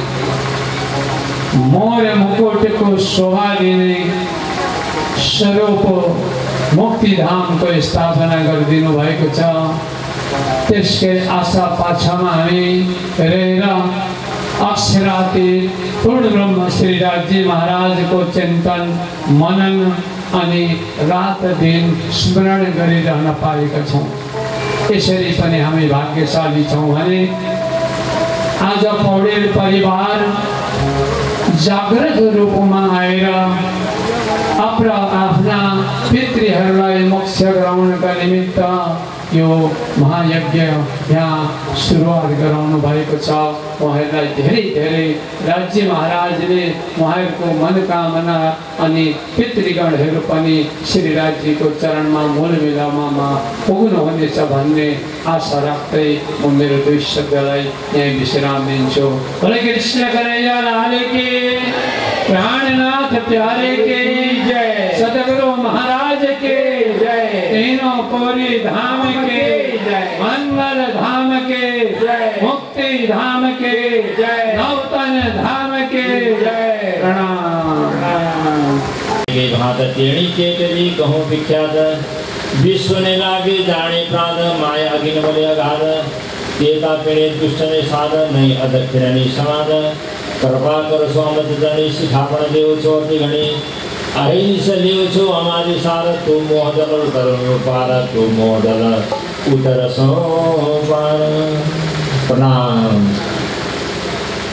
मोर मुकुटको शोभा दिने स्वरूप मुक्तिधामको स्थापना गरिदिनु भएको छ। त्यसकै आशा पाछामा हामी रहेर अक्षरातीत पूर्ण ब्रह्म श्रीराजी महाराजको चिन्तन मनन अनि रात दिन स्मरण गरिरहन पाएका छौँ। यसरी पनि हामी भाग्यशाली छौँ भने आज पौडेल परिवार जागृत रूपमा आएर आफ्ना आफ्ना पितृहरूलाई मोक्ष गराउनका निमित्त यो महायज्ञ यहाँ सुरुवात गराउनु भएको छ। उहाँहरूलाई धेरै धेरै राज्य महाराजले उहाँहरूको मनोकामना अनि पितृगणहरू पनि श्री राज्यको चरणमा मूल मिलामा पुग्नुहुनेछ भन्ने आशा राख्दै म मेरो दुई शब्दलाई यहीँ विश्राम दिन्छु। हरे कृष्ण कन्हैया लाल की, प्राणनाथ प्यारे के जय, सतगुरु महाराज के जय, तीनों कोरी धाम के जय, मंगल धाम के जय, मुक्ति धाम के जय, नौतन धाम के जय। प्रणाम। भात टेणी के करी कहूँ विख्यात, विश्व ने लागे जाने प्राण, माया अगिन बले अगाध, देता पेणे दुष्ट ने साध, नहीं अदक्षिणी समाध, कृपा कर स्वामत जनी सिखापण देव छो अति घणी, अहिंस देव छो हमारी सार, तू मोहदल उतर पार, तू मोहदल उतर सो पार। प्रणाम।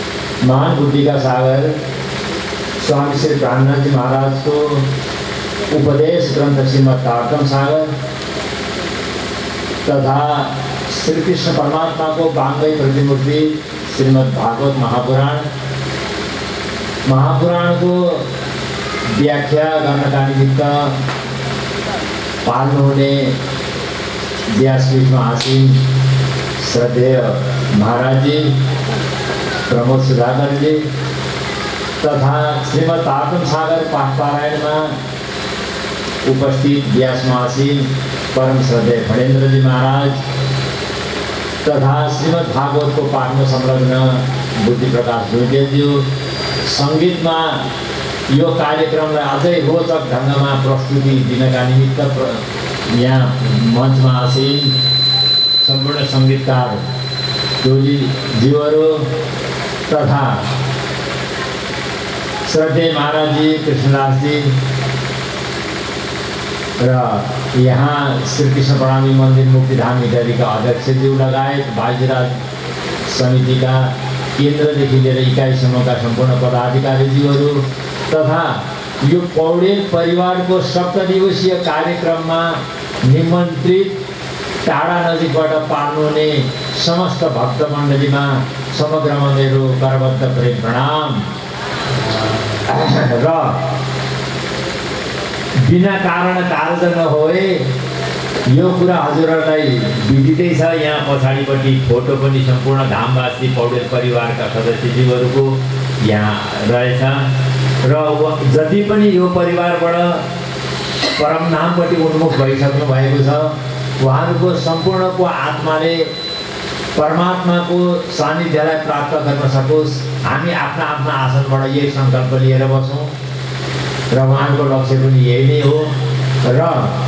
महान बुद्धि का सागर स्वामी श्री प्राणनाथ जी महाराज को उपदेश ग्रन्थ श्रीमद् भागवतम सागर तथा श्री कृष्ण परमात्मा को वाङ्मय प्रतिमूर्ति श्रीमद् भागवत महापुराण महापुराण को व्याख्या गर्नका निमित्त पाल्नुहुने व्यासपीठमा आसीन श्रद्धेय महाराजी प्रमोद सुधाकरजी तथा श्रीमद् भागवतम सागर पाठ पारायणमा उपस्थित व्यासमा आसीन परम श्रद्धेय फणेन्द्रजी महाराज तथा श्रीमद् भागवत को पाठ में संलग्न बुद्धि प्रकाश भुइँटेलज्यू संगीतमा यो कार्यक्रमलाई अझै रोचक ढङ्गमा प्रस्तुति दिनका निमित्त यहाँ मञ्चमा आसीन सम्पूर्ण सङ्गीतकार टोलीज्यूहरू तथा श्रद्धेय महाराजी कृष्णदासजी र यहाँ श्रीकृष्ण प्रणामी मन्दिर मुक्तिधाम इत्यादिका अध्यक्षज्यू लगायत बाजीराज समितिका केन्द्रदेखि लिएर इकाइसम्मका सम्पूर्ण पदाधिकारीज्यूहरू तथा यो पौडेल परिवारको सप्तदिवसीय कार्यक्रममा निमन्त्रित टाढा नजिकबाट पार्नुहुने समस्त भक्तमण्डलीमा समग्रमा मेरो करबद्ध प्रेम प्रणाम र बिना कारण कार्य नहोए यो कुरा हजुरहरूलाई विदितै छ। यहाँ पछाडिपट्टि फोटो पनि सम्पूर्ण धामवासी पौडेल परिवारका सदस्यज्यूहरूको यहाँ रहेछ र जति पनि यो परिवारबाट परमधामपट्टि उन्मुख भइसक्नु भएको छ उहाँहरूको सम्पूर्णको आत्माले परमात्माको सान्निध्यलाई प्राप्त गर्न सकोस्। हामी आफ्ना आफ्ना आसनबाट यही सङ्कल्प लिएर बसौँ र उहाँको लक्ष्य पनि यही नै हो र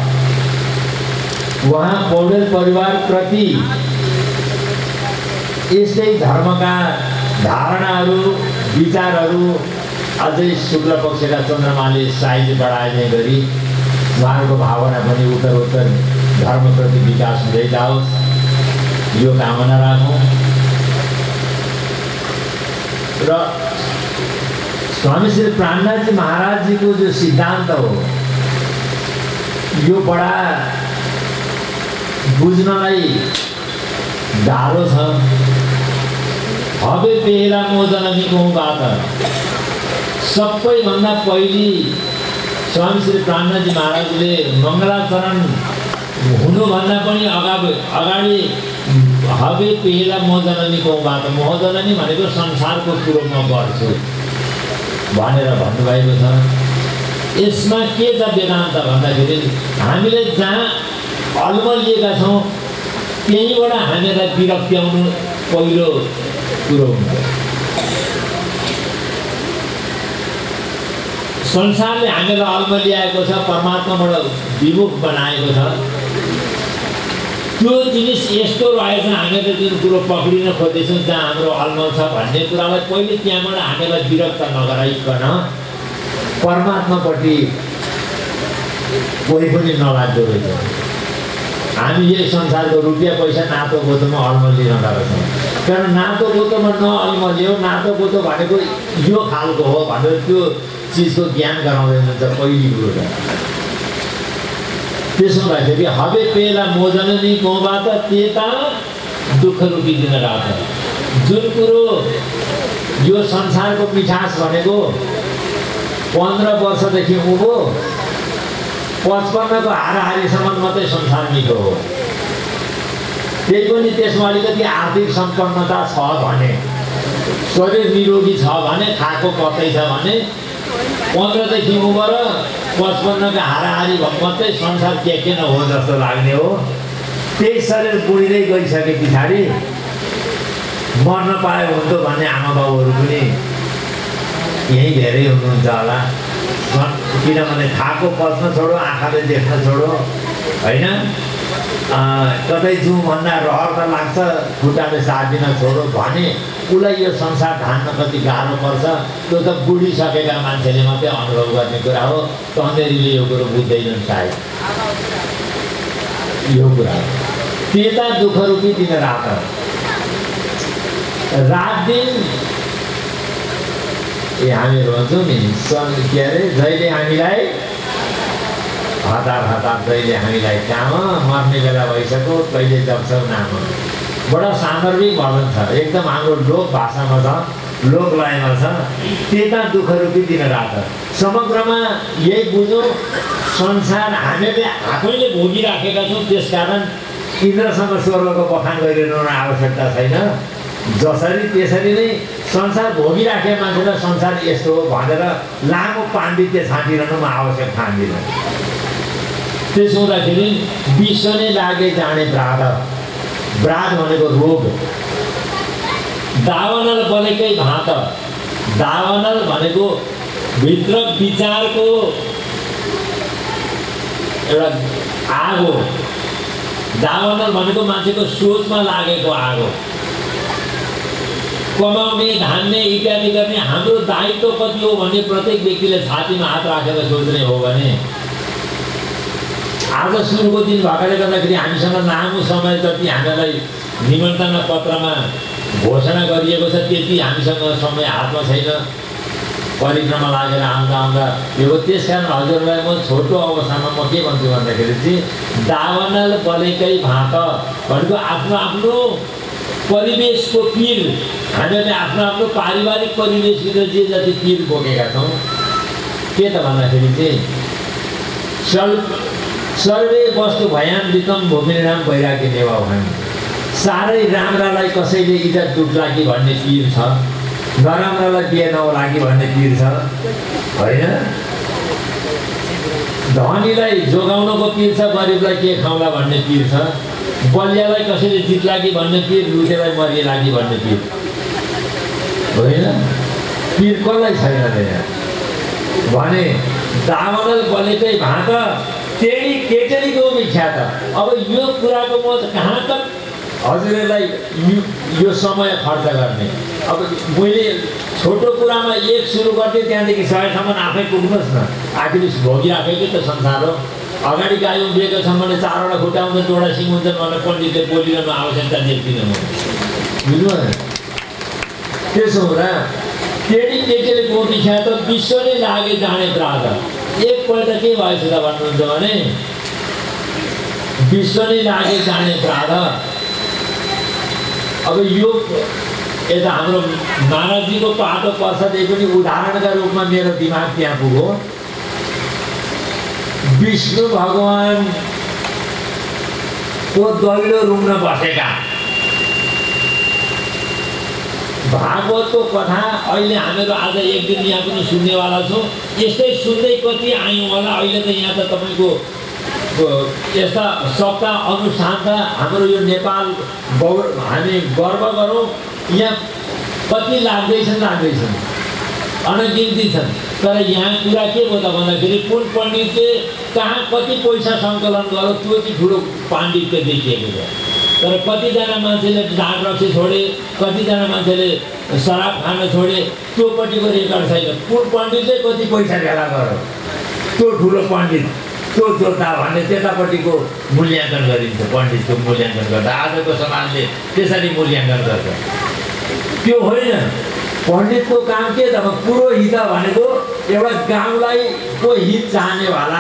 उहाँ पौडेल परिवारप्रति यस्तै धर्मका धारणाहरू विचारहरू अझै शुक्ल पक्षका चन्द्रमाले साइज बढाए गरी उहाँहरूको भावना पनि उत्तरोत्तर धर्मप्रति विकास हुँदै जाओस् यो कामना राखौँ र स्वामी श्री प्राणनाथजी महाराजजीको जो सिद्धान्त हो यो बडा बुझ्नलाई गाह्रो छ। हबे पेला मोजननीको बात सबैभन्दा पहिली स्वामी श्री प्राणनाथजी महाराजले मङ्गलाचरण हुनुभन्दा पनि अगाडि अगाडि हबे पेला मोजननीको बात मोहजननी भनेको संसारको कुरो म गर्छु भनेर भन्नुभएको छ। यसमा के छ वेदान्त भन्दाखेरि हामीले जहाँ अलमलिएका छौँ त्यहीँबाट हामीलाई विरक्ति आउनु पहिलो कुरो हुन्छ। संसारले हामीलाई अलमलिआएको छ परमात्माबाट विमुख बनाएको छ। त्यो जिनिस यस्तो रहेछ हामीले जुन कुरो पक्रिन खोज्दैछौँ जहाँ हाम्रो अलमल छ भन्ने कुरालाई पहिले त्यहाँबाट हामीलाई विरक्त नगराइकन परमात्मापट्टि कोही पनि नलाग्दो रहेछ। हामी यही संसारको रुपियाँ पैसा नातो गोतोमा अलमलिन रहेछौँ। कारण नातो गोतोमा नअलमलियो नातो गोतो भनेको यो खालको हो भनेर त्यो चिजको ज्ञान गराउँदैन हुन्छ पहिलो कुरो त। त्यसो भएखेरि हबे पेला मोजननी कोबाट त्यता दुःख रुपी दिन रात जुन कुरो यो संसारको मिठास भनेको पन्ध्र वर्षदेखि उँभो पचपन्नको हाराहारीसम्म मात्रै संसार मिठो हो। त्यही पनि त्यसमा अलिकति आर्थिक सम्पन्नता छ भने शरीर निरोगी छ भने खाएको कतै छ भने पन्ध्रदेखि उँभो र पचपन्नको हाराहारी मात्रै संसार के के न हो जस्तो लाग्ने हो। त्यही शरीर बुढिँदै गइसके पछाडि मर्न पाए हुन्थ्यो भन्ने आमा बाबुहरू पनि यही धेरै हुनुहुन्छ होला। किनभने खाएको पच्न छोडो आँखाले देख्न छोडो होइन कतै जाउँ भन्दा रहर त लाग्छ खुट्टाले साथ दिन छोडो भने उसलाई यो संसार धान्न कति गाह्रो पर्छ त्यो त बुढिसकेका मान्छेले मात्रै अनुभव गर्ने कुरा हो। तन्देरीले यो कुरो बुझ्दैनन् सायद यो कुरा। त्यता दुःख रूपी दिन रात रात दिन ए हामी भन्छौँ नि के अरे जहिले हामीलाई हतार हतार कहिले हामीलाई काम मर्ने बेला भइसक्यो कहिले जप्छौ नाम। बडा सान्दर्भिक भवन छ, एकदम हाम्रो लोक भाषामा छ, लोक लयमा छ। त्यता दुःख रूपी दिन रात समग्रमा यही बुझौँ, संसार हामीले आफैले भोगिराखेका छौँ। त्यसकारण इन्द्रसँग स्वर्गको बखान गरिरहनु आवश्यकता छैन। जसरी त्यसरी नै संसार भोगिराखे मान्छेलाई संसार यस्तो हो भनेर लामो पाण्डित्य छाँटिरहनुमा आवश्यक ठान्दिनँ। त्यसो हुँदाखेरि विश्व नै लागे जाने ब्राद, ब्राद भनेको रोग, दावानल बलेकै भात। दावानल भनेको भित्र विचारको एउटा आग हो। दावानल भनेको मान्छेको सोचमा लागेको आग हो। कमाउने, धान्ने इत्यादि गर्ने हाम्रो दायित्व कति हो भने प्रत्येक व्यक्तिले छातीमा हात राखेर सोच्ने हो भने आज सुरुको दिन भएकाले गर्दाखेरि हामीसँग लामो समय जति हामीलाई निमन्त्रणा पत्रमा घोषणा गरिएको छ त्यति हामीसँग समय हातमा छैन परिक्रमा लागेर आउँदा आउँदा यो। त्यसकारण हजुरलाई म छोटो अवस्थामा म के भन्छु भन्दाखेरि चाहिँ दावानल बलेकै भात भनेको आफ्नो आफ्नो परिवेशको पीर, हामीले आफ्नो आफ्नो पारिवारिक परिवेशभित्र जे जति पीर बोकेका छौँ के त भन्दाखेरि चाहिँ सर् सर्वे वस्तु भयान्वितम भूमिराम वैराग्य नेवा भन्। साह्रै राम्रालाई कसैले इज्जत दुख्ला कि भन्ने पीर छ, नराम्रालाई बिहे नहोला कि भन्ने पीर छ होइन। धनीलाई जोगाउनको पीर छ, गरिबलाई के खाउला भन्ने पीर छ, बलियालाई कसैले जित्ला कि भन्ने पीर, लुटेलाई मरिएला कि भन्ने पीर होइन। पीर कसलाई छैन भने दावानल बलेकै भात टेढी केटेलीको विख्यात। अब यो कुराको म कहाँ तक हजुरलाई यो समय खर्च गर्ने। अब मैले छोटो कुरामा एक सुरु गर्थेँ, त्यहाँदेखि सयसम्म आफै पुग्नुहोस् न। आखिर भोगिराखेकै त संसार हो। अगाडि गाई उभिएको छ भने चारवटा खुट्टा हुन्छ, जोडा सिङ हुन्छन् भनेर पण्डितले बोलिरहनु आवश्यकता देख्दिनँ म, बुझ्नुभयो। त्यसो हुँदा टेढी केटीले विख्यात त विश्व नै लागे जाने प्रात। एकपल्ट के भएछ त भन्नुहुन्छ भने विश्व नै लागे जाने प्रात। अब यो यता हाम्रो महाराजजीको पाटो पर्छदेखि पनि उदाहरणका रूपमा मेरो दिमाग त्यहाँ पुग्यो। विष्णु भगवानको दैलो रुङ्न बसेका भागवतको कथा अहिले हामीहरू आज एक दिन यहाँ पनि सुन्नेवाला छौँ। यस्तै सुन्दै कति आयौँ होला। अहिले त यहाँ त तपाईँको यस्ता सप्ताह अनुष्ठान त हाम्रो यो नेपाल गौर हामी गर्व गरौँ। यहाँ कति लाग्दैछन् लाग्दैछन् अनगिन्ती छन्। तर यहाँ कुरा के हो त भन्दाखेरि कुन पण्डितले कहाँ कति पैसा सङ्कलन गर्यो त्यो चाहिँ ठुलो पाण्डित्य देखिएको छ। तर कतिजना मान्छेले ढाड रक्सी छोडे, कतिजना मान्छेले शराब खान छोडे, त्योपट्टिको रेकर्ड छैन। कुन पण्डितले कति पैसा भेला गर्यो त्यो ठुलो पण्डित, त्यो जोता भन्ने त्यतापट्टिको मूल्याङ्कन गरिन्छ। पण्डितको मूल्याङ्कन गर्दा आजको समाजले त्यसरी मूल्याङ्कन गर्छ। त्यो होइन पण्डितको काम के त? पुरोहित भनेको एउटा गाउँलाई को हित चाहनेवाला।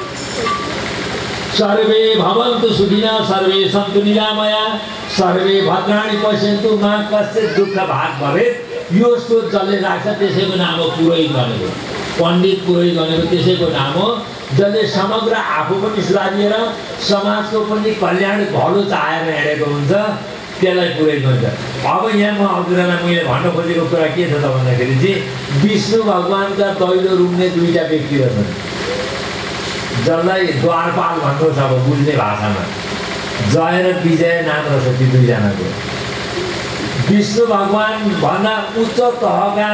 सर्वे भवन्तु सुखिनः सर्वे सन्तु निरामया सर्वे भद्राणि पश्यन्तु मा कश्चित् दुःख भाग भवेत्। यो सोच जसले राख्छ त्यसैको नाम हो पुरोहित भनेको। पण्डित पुरोहित भनेको त्यसैको नाम हो जसले समग्र आफू पनि सुधारिएर समाजको पनि कल्याण भलो चाहेर हिँडेको हुन्छ, त्यसलाई पुरोहित भन्छ। अब यहाँ म हजुरलाई मैले भन्न खोजेको कुरा के छ त भन्दाखेरि चाहिँ विष्णु भगवान्का दैलो रुङ्ने दुईवटा व्यक्ति रहेछन्, जसलाई द्वारपाल भन्नुहोस् अब बुझ्ने भाषामा। जय र विजय नाम रहेछ ती दुईजनाको। विष्णु भगवान भन्दा उच्च तहका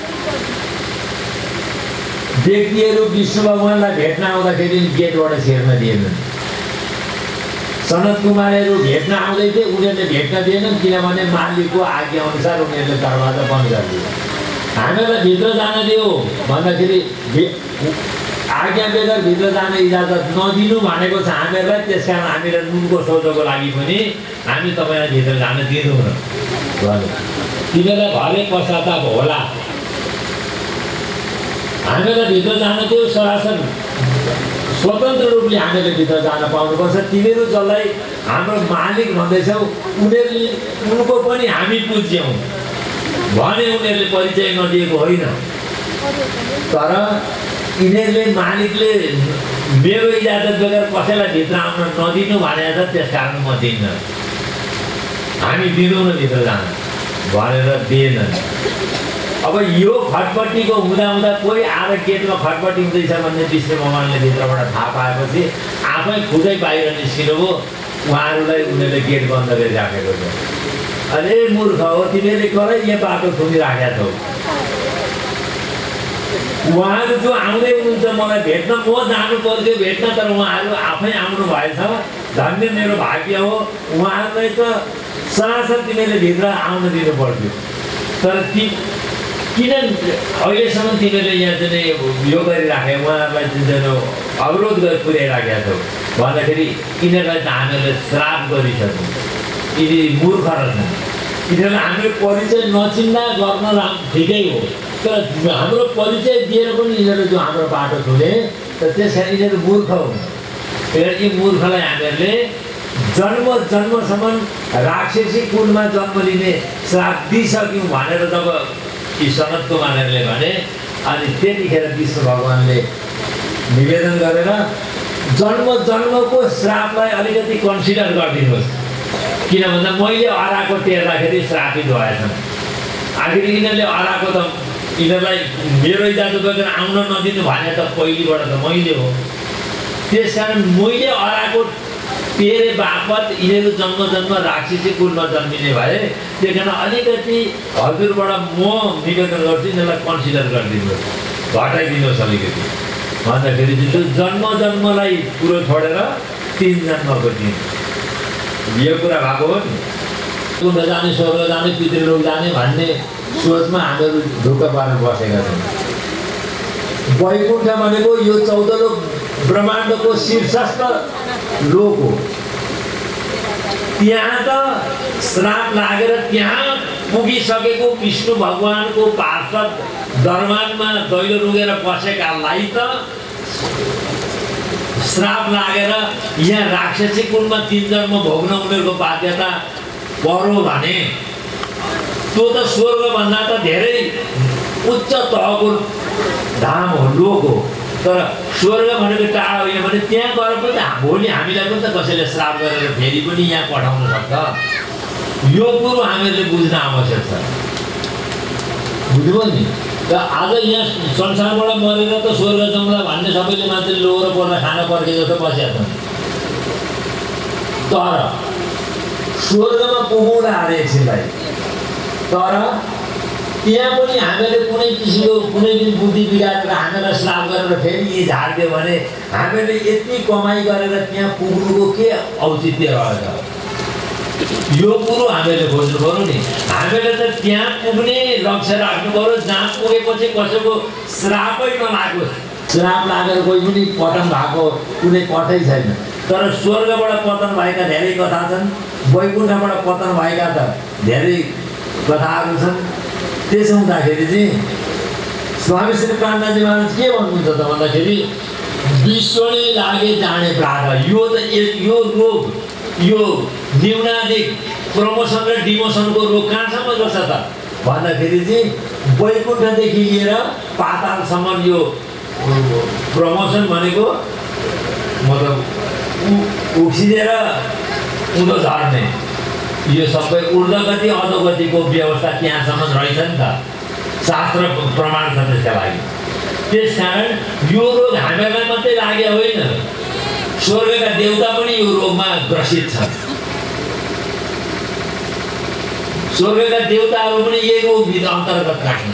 व्यक्तिहरू विष्णु भगवान्लाई भेट्न आउँदाखेरि गेटबाट छिर्न दिएनन्। सनत कुमारहरू भेट्न आउँदै थिए, उनीहरूले भेट्न दिएनन् किनभने मालिकको आज्ञाअनुसार उनीहरूले दरवाजा बन्द गरिदिए। हामीलाई भित्र जान दियो भन्दाखेरि आज्ञा बेगर भित्र जाने इजाजत नदिनु भनेको छ हामीहरूलाई। त्यस कारण हामीलाई नुनको सौदाको लागि पनि हामी तपाईँलाई भित्र जान दिँदैनौँ भन्यो। तिमीलाई भरे पश्चाताप होला। हामीलाई भित्र जान दियो, सरासन स्वतन्त्र रूपले हामीले भित्र जान पाउनुपर्छ। तिमीहरू जसलाई हाम्रो मालिक भन्दैछौ उनीहरूले उनको पनि हामी पुज्यौँ भने उनीहरूले परिचय नदिएको होइन, तर यिनीहरूले मालिकले मेरो इजाजत बगैर कसैलाई भित्र आउन नदिनु भनेको छ, त्यस कारण म दिन्न, हामी दिँदैनौँ भित्र जान भनेर दिएनन्। अब यो खटपट्टिको हुँदा हुँदा कोही आएर गेटमा खटपट्टि हुँदैछ भन्ने विष्णु भगवान्ले भित्रबाट थाहा पाएपछि आफै खुदै बाहिर निस्किनु हो, उहाँहरूलाई उनीहरूले गेट बन्द गरिराखेको छ। अरे मूर्ख हो तिमीहरूले करै यहाँ बाटो थुनिराखेका छौ। उहाँहरू जो आउँदै हुनुहुन्छ मलाई भेट्न, म जानु पर्थ्यो भेट्न, तर उहाँहरू आफै आउनु भएछ, धन्य मेरो भाग्य हो। उहाँहरूलाई त सरासर तिमीहरूले भित्र आउन दिनु पर्थ्यो, तर ती किन अहिलेसम्म तिमीहरूले यहाँ चाहिँ यो गरिराखे, उहाँहरूलाई चाहिँ अवरोध गरी पुर्याइराखेका छौ भन्दाखेरि यिनीहरूलाई त हामीहरूले श्राप गरिसक्यौँ। यिनी मूर्ख रहेछन्, यिनीहरूलाई हामीले परिचय नचिन्दा गर्न राम ठिकै हो, तर हाम्रो परिचय दिएर पनि यिनीहरू जो हाम्रो बाटो थुने, त त्यस कारण यिनीहरू मूर्ख हुन्। यी मूर्खलाई हामीहरूले जन्म जन्मसम्म राक्षसी कुलमा जन्म लिने श्राप दिइसक्यौँ भनेर जब यी सनत कुमारहरूले भने, अनि त्यतिखेर विष्णु भगवान्ले निवेदन गरेर जन्म जन्मको श्रापलाई अलिकति कन्सिडर गरिदिनुहोस्, किन भन्दा मैले अराको टेर्दाखेरि श्रापित भएछन्। आखिर यिनीहरूले अराको त यिनीहरूलाई मेरो इजाजत गरेर आउन नदिनु भने त पहिलेबाट त मैले हो, त्यस कारण मैले अराको तेरे बापत यिनीहरू जन्म जन्म राक्षसी कुलमा जन्मिने भए, त्यही कारण अलिकति हजुरबाट म निवेदन गर्छु यिनीहरूलाई कन्सिडर गरिदिनुहोस्, घटाइदिनुहोस् अलिकति भन्दाखेरि चाहिँ जन्म जन्मलाई कुरो छोडेर तिन जन्मको दिन यो कुरा भएको हो नि। कुण्ड जाने, स्वर्ग जाने, पितृलोक जाने भन्ने सोचमा हामीहरू ढुक्क पारेर बसेका छौँ। वैकुण्ठ भनेको यो चौध लोक ब्रह्माण्डको शीर्षस्थ लोक हो। त्यहाँ त श्राप लागेर त्यहाँ पुगिसकेको विष्णु भगवानको पार्षद दरबारमा दैलो रुगेर बसेकालाई त श्राप लागेर यहाँ राक्षसी कुलमा तीन जन्म भोग्न उनीहरूको बाध्यता परो भने त्यो त स्वर्गभन्दा त धेरै उच्च तहको धाम हो, लोक हो। तर स्वर्ग भनेको टाढा होइन भने त्यहाँ गएर पनि भोलि हामीलाई पनि त कसैले श्राप गरेर फेरि पनि यहाँ पठाउन सक्छ। यो कुरो हामीहरूले बुझ्न आवश्यक छ, बुझ्नुभयो नि। र आज यहाँ संसारबाट मरेर त स्वर्ग जम्ला भन्ने सबैले मान्छे लोहोर पर्न खान पर्के जस्तो बसेका छन्, तर स्वर्गमा पुगौँला अरे एकछिनलाई, तर त्यहाँ पनि हामीले कुनै किसिमको कुनै दिन बुद्धि बिगारेर हामीलाई श्राप गरेर फेरि यी झारिदियो भने हामीले यति कमाइ गरेर त्यहाँ पुग्नुको के औचित्य रहेछ, यो कुरो हामीले खोज्नु पऱ्यो नि। हामीले त त्यहाँ पुग्ने लक्ष्य राख्नु पऱ्यो जहाँ पुगेपछि कसैको श्रापै नलागोस्। श्राप लागेर कोही पनि पतन भएको कुनै कथै छैन, तर स्वर्गबाट पतन भएका धेरै कथा छन्, वैकुण्ठबाट पतन भएका त धेरै कथाहरू छन्। त्यसो हुँदाखेरि चाहिँ स्वामी श्री पाण्डाजी महाराज के भन्नुहुन्छ त भन्दाखेरि विश्वले लागे जाने प्राग, यो त यो रोग, यो न्यूनाधिक प्रमोसन र डिमोसनको रोग कहाँसम्म गर्छ त भन्दाखेरि चाहिँ वैकुण्ठदेखि लिएर पातालसम्म यो प्रमोसन भनेको मतलब उक्सिएर उँधो झर्ने, यो सबै ऊर्ध्वगति अधोगतिको व्यवस्था त्यहाँसम्म रहेछ नि त, शास्त्र प्रमाण छ त्यसका लागि। त्यस कारण यो रोग हामीलाई मात्रै लागेको होइन, स्वर्गका देवता पनि यो रोगमा ग्रसित छन्। स्वर्गका देवताहरू पनि यही रोगभित्र अन्तर्गत राख्ने।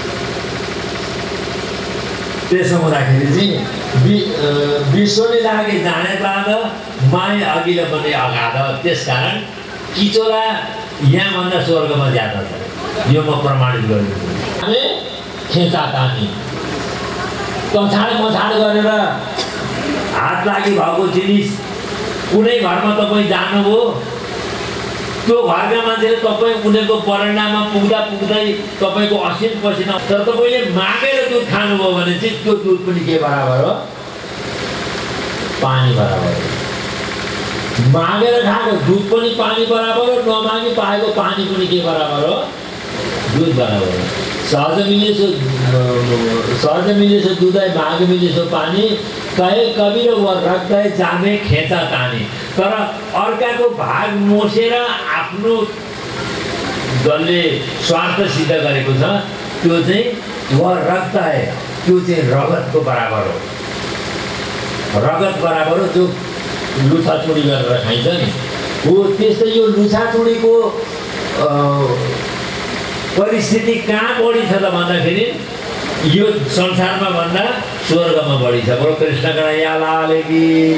त्यसो हुँदाखेरि चाहिँ विश्वले लागे जाने प्राग, माया अघिल्लो पनि अगाध। त्यस कारण किचोला यहाँभन्दा स्वर्गमा ज्यादा छ, यो म प्रमाणित गर्छु। हामी खेचातानी कछाड मछाड गरेर हात लागि भएको जिनिस कुनै घरमा तपाईँ जानुभयो, त्यो घरका मान्छेले तपाईँ उनीहरूको परिणाममा पुग्दा पुग्दै तपाईँको असिन पसिना, तर तपाईँले मागेर दुध खानुभयो भने चाहिँ त्यो दुध पनि के बराबर हो, पानी बराबर हो। मागेर खाएको दुध पनि पानी बराबर हो, नमागी पाएको पानी पनि के बराबर हो? दुध बराबर हो। सहज मिले सो सहज मिले सो दुध है, माग मिले सो पानी, कहे कबीर व रक्त जाने खेचा तानी। तर अर्काको भाग मोसेर आफ्नो जसले स्वार्थ सिद्ध गरेको छ त्यो चाहिँ व रक्त है, त्यो चाहिँ रगतको बराबर हो। रगत बराबर हो, जो लुछाचुडी गरेर खाइन्छ नि हो। त्यस्तै यो लुछाचुडीको परिस्थिति कहाँ बढी छ त भन्दाखेरि यो संसारमा भन्दा स्वर्गमा बढी छ। बरु कृष्ण कन्हैया लाल की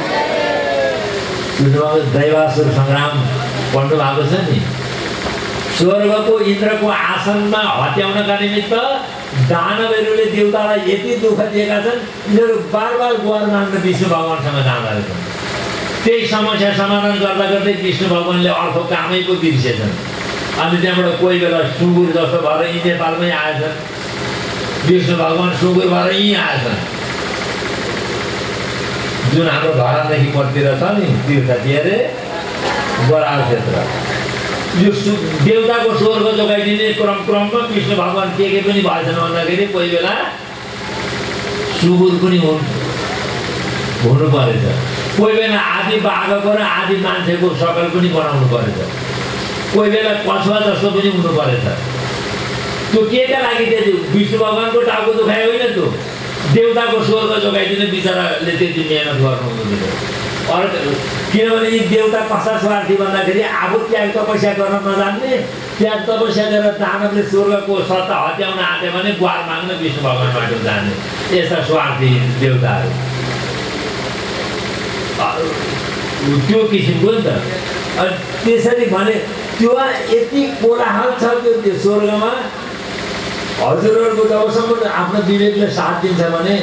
दैवासुर सङ्ग्राम पढ्नु भएको छ नि। स्वर्गको इन्द्रको आसनमा हत्याउनका निमित्त दानवहरूले देवतालाई यति दुःख दिएका छन्, यिनीहरू बार बार वर माग्न विष्णु भगवानसँग जाँदा रहेछन्। त्यही समस्या समाधान गर्दा गर्दै विष्णु भगवानले अर्को कामै पो बिर्सेछन्। अनि त्यहाँबाट कोही बेला सुँगुर जस्तो भएर यी नेपालमै आएछन्। विष्णु भगवान सुँगुर भएर यहीँ आएछन्। जुन हाम्रो धरानदेखि पट्टितिर छ नि तीर्थ के अरे बराल क्षेत्र, यो देवताको स्वर्ग जोगाइदिने क्रम क्रममा विष्णु भगवान के के पनि भएछन् भन्दाखेरि कोही बेला सुँगुर पनि हुनु परेछ, कोही बेला आदि बाघको र आदि मान्छेको सकल पनि बनाउनु परेछ, कोही बेला कछुवा जस्तो पनि हुनु परेछ। त्यो केका लागि त्यति विष्णु भगवानको टाउको दुखायो होइन, त्यो देवताको स्वर्ग जोगाइदिने बिचराले त्यति मेहनत गर्नु हुँदैन। अर्को किनभने यी देवता कस्ता स्वार्थी भन्दाखेरि आफू त्याग तपस्या गर्न नजान्ने, त्याग तपस्या गरेर दानवले स्वर्गको सत्ता हत्याउन आँटे भने गुहार माग्न विष्णु भगवानबाट जाने, यस्ता स्वार्थी देवताहरू त्यो किसिमको नि त। अनि त्यसरी भने त्यो यति कोलाहल छ त्यो स्वर्गमा। हजुरहरूको जबसम्म आफ्नो विवेकले साथ दिन्छ भने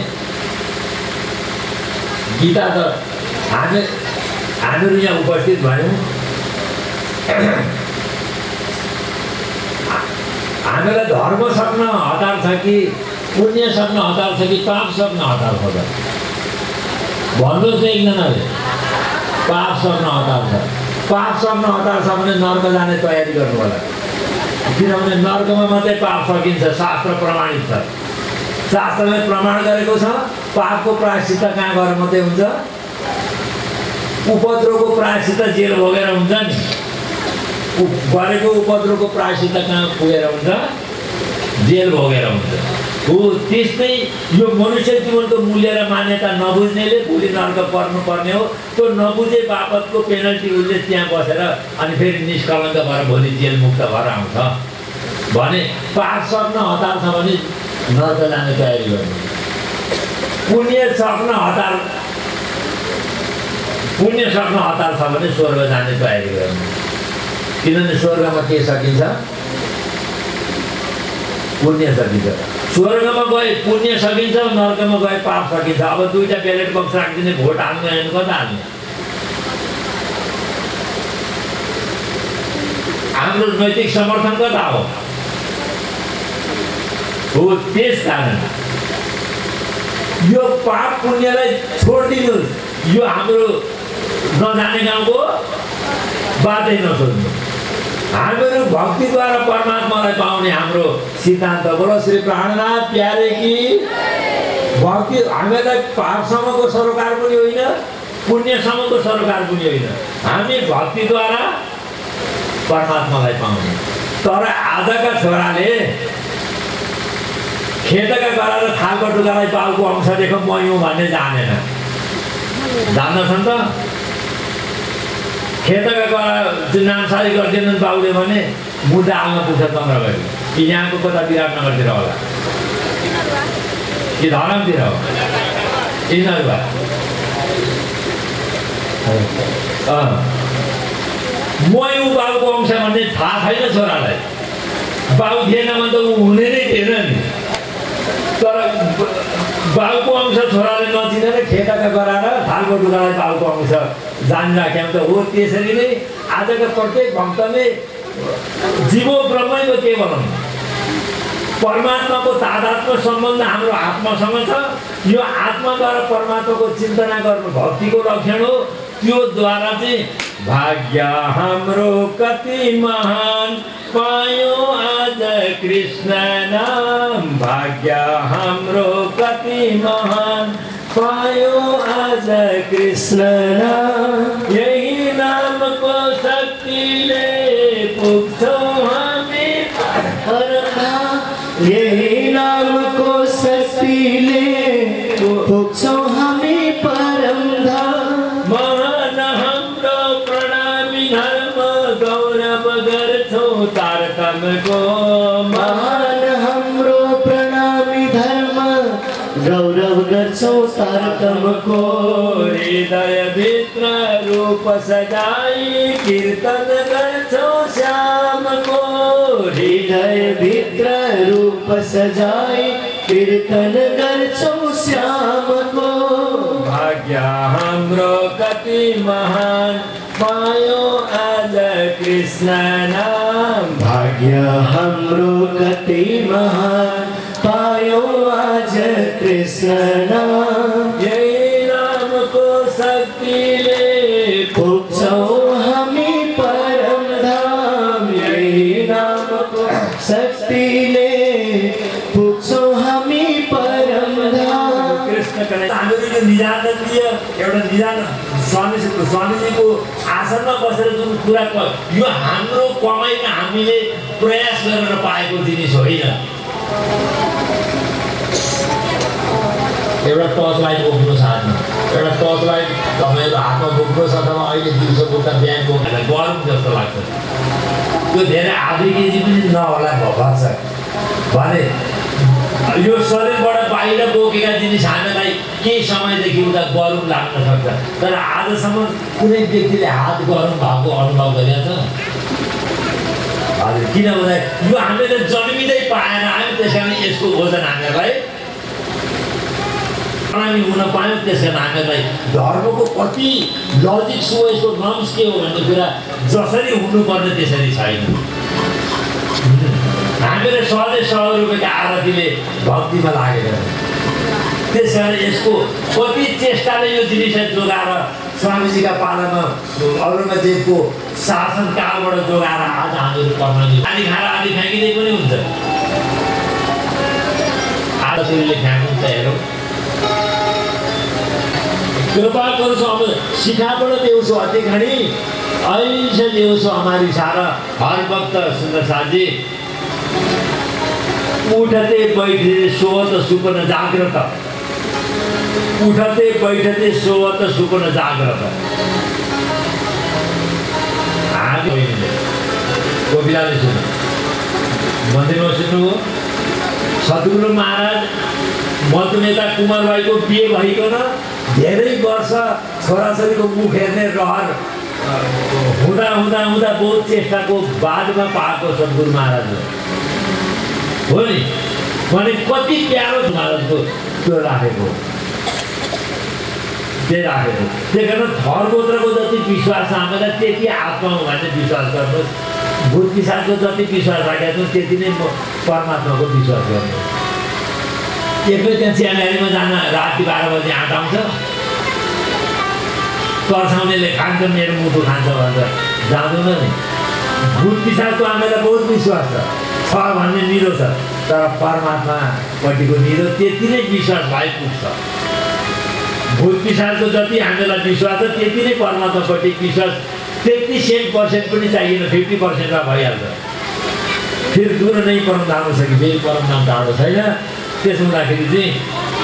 गीता त हामी हामीहरू यहाँ उपस्थित भयौँ, हामीलाई धर्म सक्न हतार छ कि पुण्य सक्न हतार छ कि पाप सक्न हतार छ त भन्नुहोस् न एकजनाले। पाप सक्न हतार छ। पाप सक्न हतार छ भने नर्क जाने तयारी गर्नु होला, किनभने नर्कमा मात्रै पाप सकिन्छ, शास्त्र प्रमाणित छ। शास्त्रले प्रमाण गरेको छ पापको प्रायश्चित्त कहाँ गएर मात्रै हुन्छ? उपद्रवको प्रायश्चित्त जेल भोगेर हुन्छ नि। गरेको उपद्रवको प्रायश्चित्त कहाँ पुगेर हुन्छ? जेल भोगेर हुन्छ। हो त्यस्तै यो मनुष्य जीवनको मूल्य र मान्यता नबुझ्नेले भोलि नर्क पर्नुपर्ने हो। त्यो नबुझे बापतको पेनल्टी उसले त्यहाँ बसेर अनि फेरि निष्कलङ्क भएर भोलि जेल मुक्त भएर आउँछ भने पाप सक्न हतार छ भने नर्क जाने तयारी गर्नु। पुण्य सक्न हतार पुण्य सक्न हतार छ भने स्वर्ग जाने तयारी गर्नु। किनभने स्वर्गमा के सकिन्छ? पुण्य सकिन्छ। स्वर्गमा गए पुण्य सकिन्छ, नर्कमा गए पाप सकिन्छ। अब दुईटा ब्यालेट बक्स राखिदिने भोट हाल्नु होइन, कता हाल्ने? हाम्रो नैतिक समर्थन कता हो? हो त्यस कारण यो पाप पुण्यलाई छोडिदिनुहोस्। यो हाम्रो नजाने गाउँको बाटै नसोध्नु। हामीहरू भक्तिद्वारा परमात्मालाई पाउने हाम्रो सिद्धान्त। बोलो श्री प्राणनाथ प्यारे की। भक्ति हामीलाई पापसम्मको सरोकार पनि होइन, पुण्यसम्मको सरोकार पनि होइन। हामी भक्तिद्वारा परमात्मालाई पाउने। तर आजका छोराले खेतका गराएर थाल बटुकालाई बाउको अंश देख म यो भन्ने जानेन। जान्दछन् त? खेतका गरा नामसारी गर्दैनन् बाउले भने मुद्दा आउन पुग्छ चन्द्रगढी कि यहाँको कता विराटनगरतिर होला कि धरमतिर हो। यिनीहरू म यो बाउको अंश भन्ने थाहा छैन छोरालाई। बाउ थिएन भने त ऊ हुने नै थिएन नि। तर बाउको अंश छोराले नचिनेर खेतका गराएर थालको टुकालाई बाउको अंश जानिराख्यो त हो। त्यसरी नै आजका प्रत्येक भक्तले जीवो ब्रह्मैको के बनाउनु? परमात्माको तादात्म्य सम्बन्ध हाम्रो आत्मासँग छ। यो आत्माद्वारा परमात्माको चिन्तना गर्नु भक्तिको लक्षण हो। त्यो द्वारा चाहिँ भाग्य हाम्रो कति महान पायो आज कृष्ण नाम, भाग्य हाम्रो कति महान पायो आज कृष्ण नाम। यही नामको शक्तिले पुग्छौँ हामी परम, यही नामको शक्तिले पुग्छौँ हामी परम धाम। महान हाम्रो प्रणामी धर्म गौरव गर्छौँ तारतम्यको, महान हाम्रो प्रणामी धर्म गौरव गर्छौँ तारतम्यको। हृदयभित्र रूप सजाई कीर्तन गर्छौँ श्यामको, हृदयभित्र रूप सजाई कीर्तन गर्छौँ श्यामको। भाग्य हाम्रो कति महान पायो आज कृष्ण नाम, भाग्य हाम्रो कति महान पायो आज कृष्ण नाम। यही नामको शक्तिले पुग्छौँ हामी परम धाम, यही नामको शक्तिले पुग्छौँ हामी परम धाम। कृष्ण कन्हैया हामीले यो निजानन्दीय एउटा निजान स्वामी स्वामीजीको आसनमा बसेर जुन कुरा क यो हाम्रो कमाइमा हामीले प्रयास गरेर पाएको जिनिस होइन। एउटा टर्च लाइट बोक्नु साथमा, एउटा टर्च लाइट तपाईँको हातमा बोक्नुहोस् अथवा अहिले दिउँसो बोक्दा बिहान बोक्दा गरम जस्तो लाग्छ। त्यो धेरै आधी केजी पनि नहोला भर्छ भने यो शरीरबाट बाहिर बोकेका जिनिस हामीलाई केही समयदेखि उता गरम लाग्न सक्छ, तर आजसम्म कुनै व्यक्तिले हात गरम भएको अनुभव गरेको छ? हजुर, किन भन्दा यो हामीले जन्मिँदै पाएन हामी, त्यस कारण यसको भोजन हामीलाई हामी हुन पायौँ। त्यस कारण हामीलाई धर्मको कति लजिक छ, यसको नर्म्स के हो भन्ने कुरा जसरी हुनुपर्ने त्यसरी छैन। हामीले सधैँ सौ रुपियाँको आरतीले भक्तिमा लागेको छ। त्यस कारण यसको कति चेष्टाले यो जिनिसलाई जोगाएर स्वामीजीका पालामा औरङ्गजेबको शासनकालबाट जोगाएर आज हामीहरू कमाउने आदि खाएर आदि फ्याँकिँदै पनि हुन्छ। आदीले फ्याँक्नुहुन्छ हेरौँ। कृपा करो सो हम सिखाबाट देउँछौ अति घडी ऐसे देउँछौ हमारी सारा हर भक्त सुन्दर साथी। उठते बैठते सोवत सुपन जाग्रत, उठते बैठते सोवत सुपन जाग्रत। गोपिलाले सुन्नु, मन्दिरमा सुन्नुभयो। सद्गुरु महाराज मधुमेता कुमारबाईको बिहे भइकन धेरै वर्ष छोराछोरीको मुख हेर्ने रहर हुँदा हुँदा हुँदा बहुत चेष्टाको बादमा पाएको सद्गुरु महाराज हो नि। भने कति प्यारो महाराजको त्यो राखेको त्यही राखेको। त्यही कारण धर्मोत्रको जति विश्वास छ हामीलाई त्यति आत्मामा भन्ने विश्वास गर्नुहोस्। भूत पिशाचको जति विश्वास राखेको छौँ त्यति नै परमात्माको विश्वास गर्नुहोस्। एक्लै त्यहाँ चियाबारीमा जान राति बाह्र बजी आँट आउँछ, तर्साउनेले खान्छ मेरो मुटु खान्छ भन्छ जाँदैन नि। भूत पिशाचको हामीलाई बहुत विश्वास छ भन्ने निरो छ, तर परमात्मापट्टिको निरो त्यति नै विश्वास भए पुग्छ। भूत पिशाचको जति हामीलाई विश्वास छ त्यति नै परमात्मापट्टि विश्वास त्यति सेट पर्सेन्ट पनि चाहिएन, फिफ्टी पर्सेन्टमा भइहाल्छ। फेरि दूर नै परम धाम छ कि फेरि परम धाम टाढो छैन। त्यसो हुँदाखेरि चाहिँ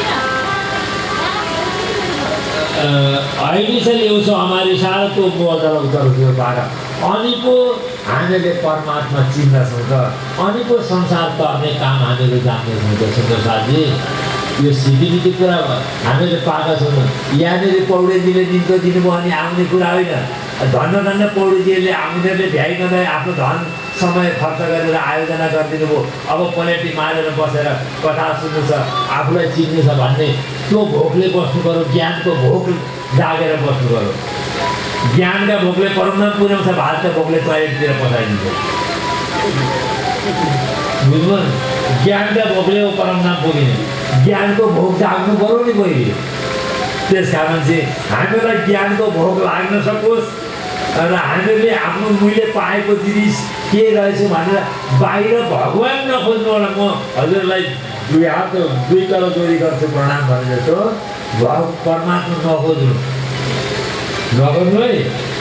अहिले चाहिँ ल्याउँछौँ हमारी सारा तो बदल उतर त्यो पारा अनि पो हामीले परमात्मा चिन्दछौँ त अनि पो संसार तर्ने काम हामीले जान्दैछौँ त। सुन्दर साथी, यो सिद्धिको कुरा हामीले पाएका छौँ। यहाँनिर पौडेजीले दिनको दिनुभयो भने आउने कुरा होइन। धन्य धन्य पौडेजीहरूले आउनेहरूले भ्याइ नभए आफ्नो धन समय खर्च गरेर आयोजना गरिदिनु भयो। अब पलेटी मारेर बसेर कथा सुन्नु छ, आफूलाई चिन्नु छ भन्ने त्यो भोकले बस्नु पऱ्यो, ज्ञानको भोक जागेर बस्नु पऱ्यो। ज्ञानका भोकले परमधाम पुर्याउँछ, भातका भोकले टोयलेटतिर पठाइदिन्छ। बुझ्नुभयो? ज्ञानका भोकले परम नाम पुगिने ज्ञानको भोक जाग्नु पर्यो नि पहिले त्यस कारण चाहिँ हामीलाई ज्ञानको भोक लाग्न सकोस् र हामीले आफ्नो मुइले पाएको जिनिस के रहेछ भनेर बाहिर भगवान नखोज्नु होला म हजुरलाई दुई हात दुई तल जोडी गर्छु प्रणाम भने जस्तो भग परमात्मा नखोज्नु नखोज्नु है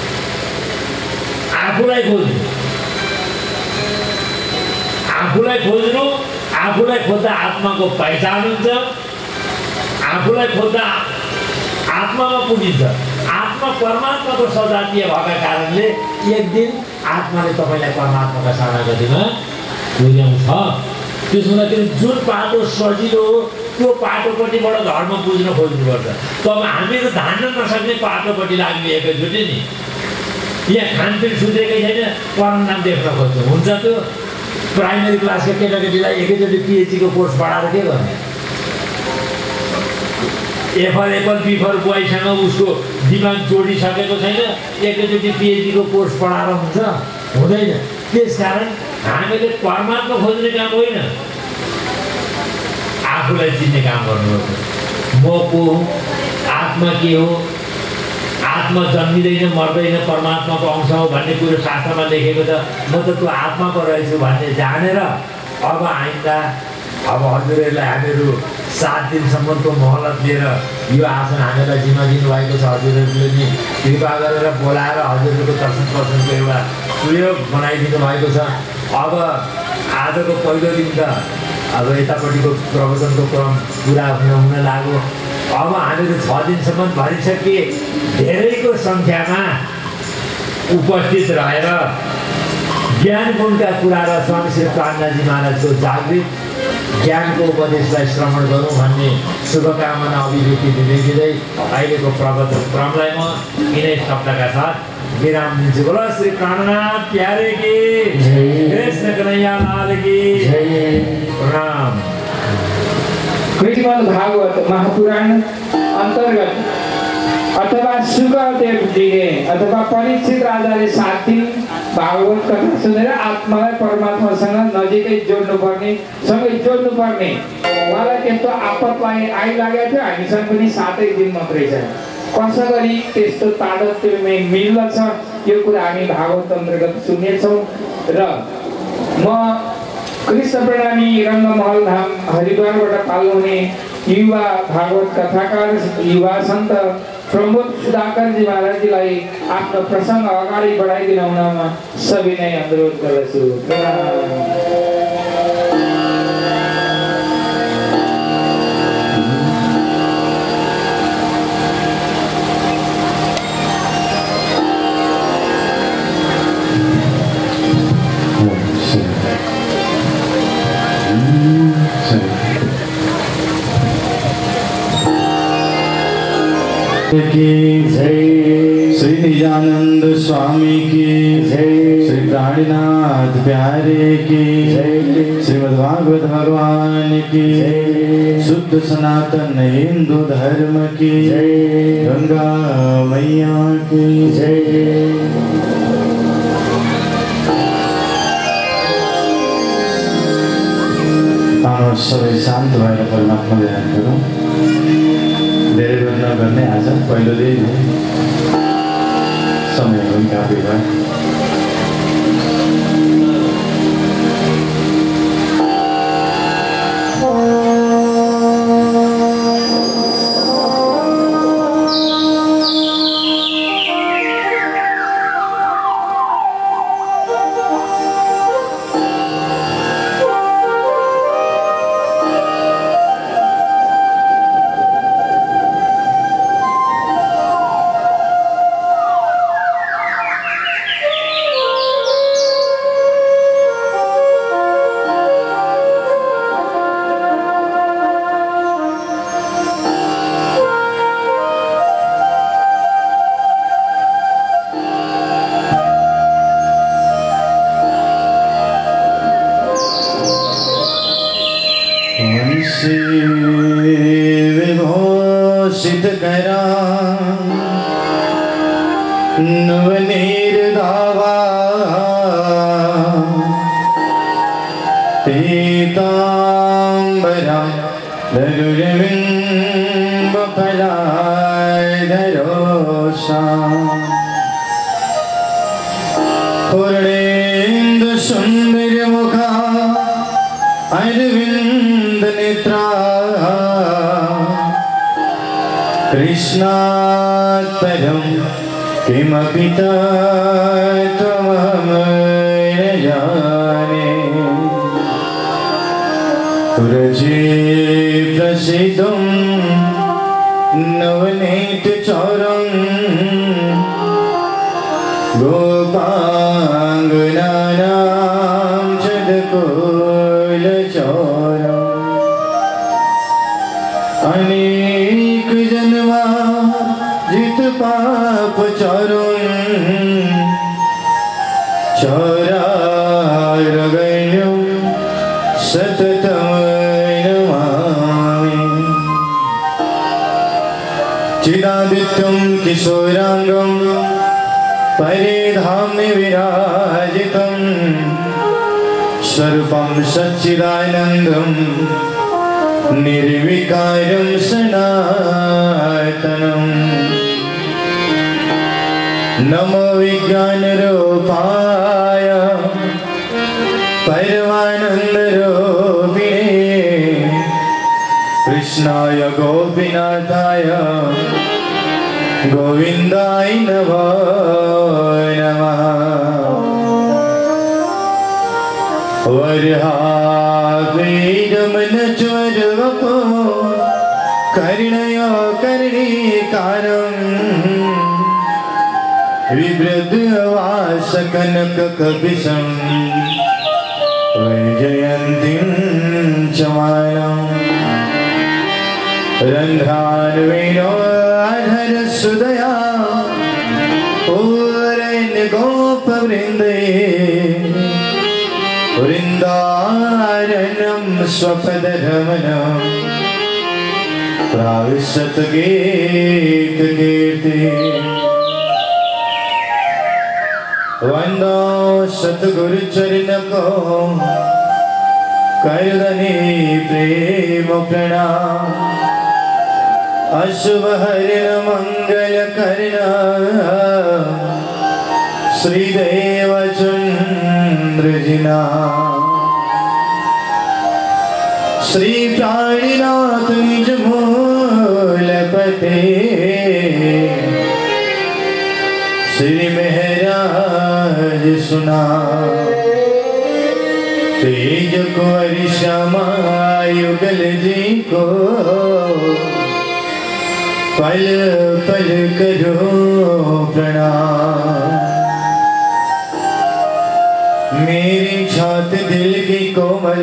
आफूलाई खोज्नु आफूलाई खोज्नु आफूलाई खोज्दा आत्माको पहिचान हुन्छ आफूलाई खोज्दा आत्मामा पुगिन्छ आत्मा परमात्माको सजातीय भएका कारणले एक दिन आत्माले तपाईँलाई परमात्माका शरणागतिमा पुर्याउँछ त्यसो हुँदाखेरि जुन पाटो सजिलो हो त्यो पाटोपट्टिबाट धर्म बुझ्न खोज्नुपर्छ तब हामीहरू धान्न नसक्ने पाटोपट्टि लाग्ने एकैचोटि नि यहाँ खानपिन सुधेकै छैन परम नाम देख्न खोज्छ हुन्छ त्यो प्राइमेरी क्लासका केटाकेटीलाई एकैचोटि पिएचडीको कोर्स पढाएर के गर्ने एफर एप्पल बिफर बुवाईसँग उसको दिमाग जोडिसकेको छैन एकैचोटि पिएचडीको कोर्स पढाएर हुन्छ हुँदैन त्यसकारण हामीले परमात्मा खोज्ने काम होइन आफूलाई चिन्ने काम गर्नुपर्छ म को हो आत्मा के हो आत्मा जन्मिँदैन मर्दैन परमात्माको अंश हो भन्ने कुरो शास्त्रमा लेखेको छ म त त्यो आत्माको रहेछु भन्ने जानेर अब आइन्दा अब हजुरहरूलाई हामीहरू सात दिनसम्मको मोहलत लिएर यो आसन हामीलाई जिम्मा दिनुभएको छ हजुरहरूले नि कृपा गरेर बोलाएर हजुरहरूको दर्शन पर्सनको एउटा सुयोग बनाइदिनु भएको छ अब आजको पहिलो दिन त अब यतापट्टिको प्रवचनको क्रम पुरा हुन हुन लाग्यो अब हामीहरू छ दिनसम्म भरिसके धेरैको सङ्ख्यामा उपस्थित रहेर ज्ञान गुणका कुरा र स्वामी श्री प्राणनाथजी महाराजको जागृत ज्ञानको उपदेशलाई श्रवण गरौँ भन्ने शुभकामना अभिव्यक्ति दिँदै दिँदै अहिलेको प्रवचन क्रमलाई म यिनै शब्दका साथ विराम दिन्छु बोलो श्री प्राणनाथ प्यारे की कृष्ण कन्हैया लाल की प्रणाम। श्रीमद् भागवत महापुराण अंतर्गत अथवा सुखदेवजीले अथवा परीक्षित राजाले सात दिन भागवत कथा सुनेर आत्मालाई परमात्मासँग नजिकै जोड्नुपर्ने सँगै जोड्नुपर्ने उहाँलाई त्यस्तो आपत आइलागेको थियो हामीसँग पनि सातै दिन मात्रै छ कसो गरी त्यस्तो ताडोत्योमै मिल्दछ यो कुरा हामी भागवत अन्तर्गत सुन्नेछौँ र म कृष्ण प्रणमी रङ्गमहल धाम हरिद्वारबाट पाल्नुहुने युवा भागवत कथाकार युवा सन्त प्रमोद सुधाकरजी महाराजजीलाई आफ्नो प्रसङ्ग अगाडि बढाइदिन हुनमा सविनय अनुरोध गर्दछु। की जय, श्री निजानंद स्वामी की जय, श्री प्राणनाथ प्यारे की जय, श्रीमद् भागवत भगवान की जय, शुद्ध सनातन हिंदू धर्म की जय, गंगा मैया की जय। सबै शान्त भएर परमात्मा ध्यान गरौँ। धेरै बेर नगर्ने आज पहिलो दिन समय पनि काफी भयो। विभूषित करा नवनीर दावा पीता पूर्णेन्दु सुंदर मुखा अरविंद नेत्रा कृष्णात् परं किमपि तत्त्वमहं न जाने तुरजे प्रसिद्धं नवनीतचौरं गोपाङ्गनानां चदकुलचौरम् अनेक जन्मा जित पाप चौरं चौरारगण्यं सततं नमामि चिदादित्यं किशोरांगं परिधाम्य विराजितं स्वरूपं सच्चिदानन्दं निर्विकारं सनातनं नमो विज्ञानरूपाय परमानन्दरूपिणे कृष्णाय गोपीनाथाय गोविन्दाय नमो नमः वरहाद्वैतमनज्वरवपो कर्णयो कर्णीकारम् विवृद्धवासकनककपिशं वैजयन्तीं च मानम् रन्ध्रान्वेणोऽधरसुदया पूरैर्गोपवृन्दे वृन्दारण्यं स्वपदरमणं प्राविशतगीतकीर्ति वन्दो सद्गुरुचरणको करदने प्रेम प्रणाम अशुभहरण मंगलकर्ण श्रीदेवचन्द्रजिना श्री प्राणिनाथ निज मूलपते श्री महराज सुना तेज को श्यामायुगल जी को पल पल करो प्रणाम मेरी छात दिल की कोमल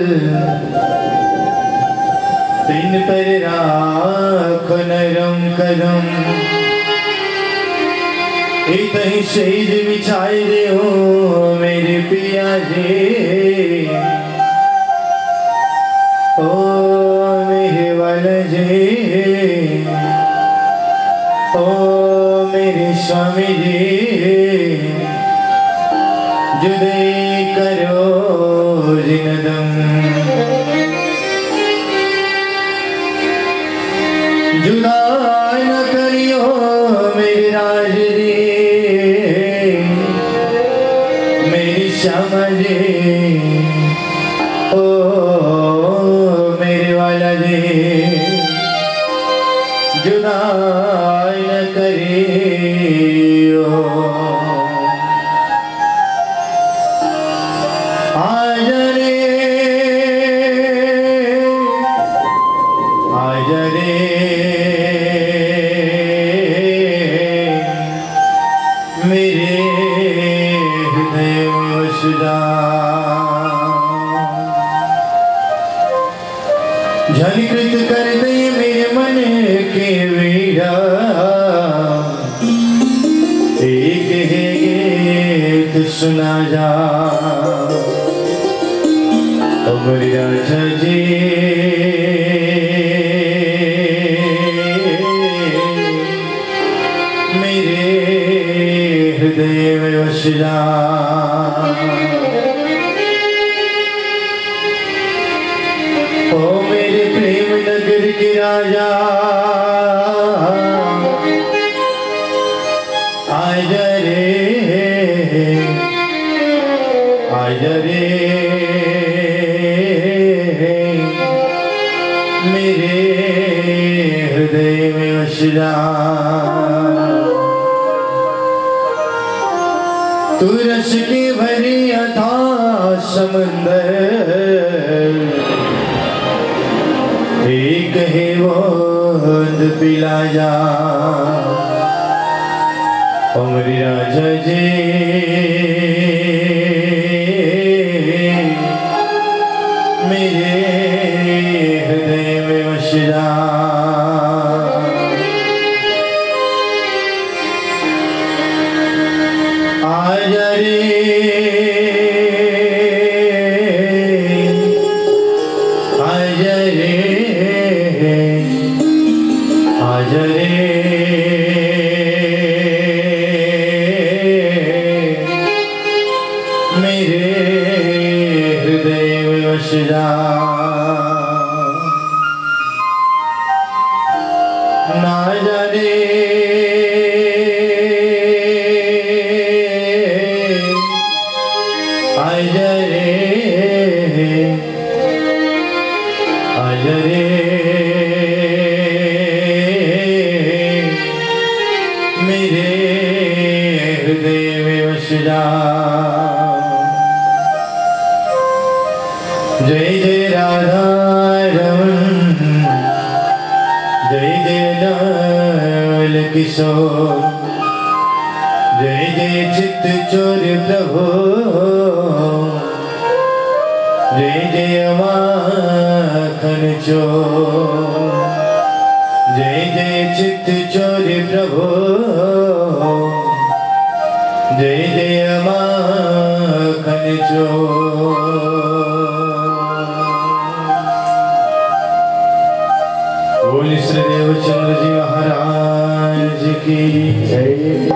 तिन पर राखो नरम करम इतनी सेज बिछाई दे हो मेरे पिया जी ओ मेरे वाला जी ओ मेरे स्वामी जी जुदाई करो जिनदम जुदा न करियो मेरी राजरी मेरी श्यामा जी ओ मेरे वाला जी जुदा न करियो आज रे आज रे मेरे हृदय में वसुदा झलकृत कर दे मेरे मन के वीरा एक है गीत सुना जा अमर राजा जी मेरे हृदय में वसुदा ओ मेरे प्रेम नगर के राजा आज रे आज रे मेरे हृदय में वसरा तू रस की भरी अथाह समंदर एक है बूंद पिला जा अमरी राजा जी मेरे हृदय में वसरा आज रे आज रे आज रे मेरे हृदय में वसरा ना जाने आज रे आज रे मेरे हृदय में वसरा जय जय राधा रमन जय जय लाल किशोर जय जय चित्त चोर प्रभु जय जय माखन चोर जय जय चित्त चोर प्रभु जय जय माखन चोर बोल श्री देवचंद्र जी महाराज की जय।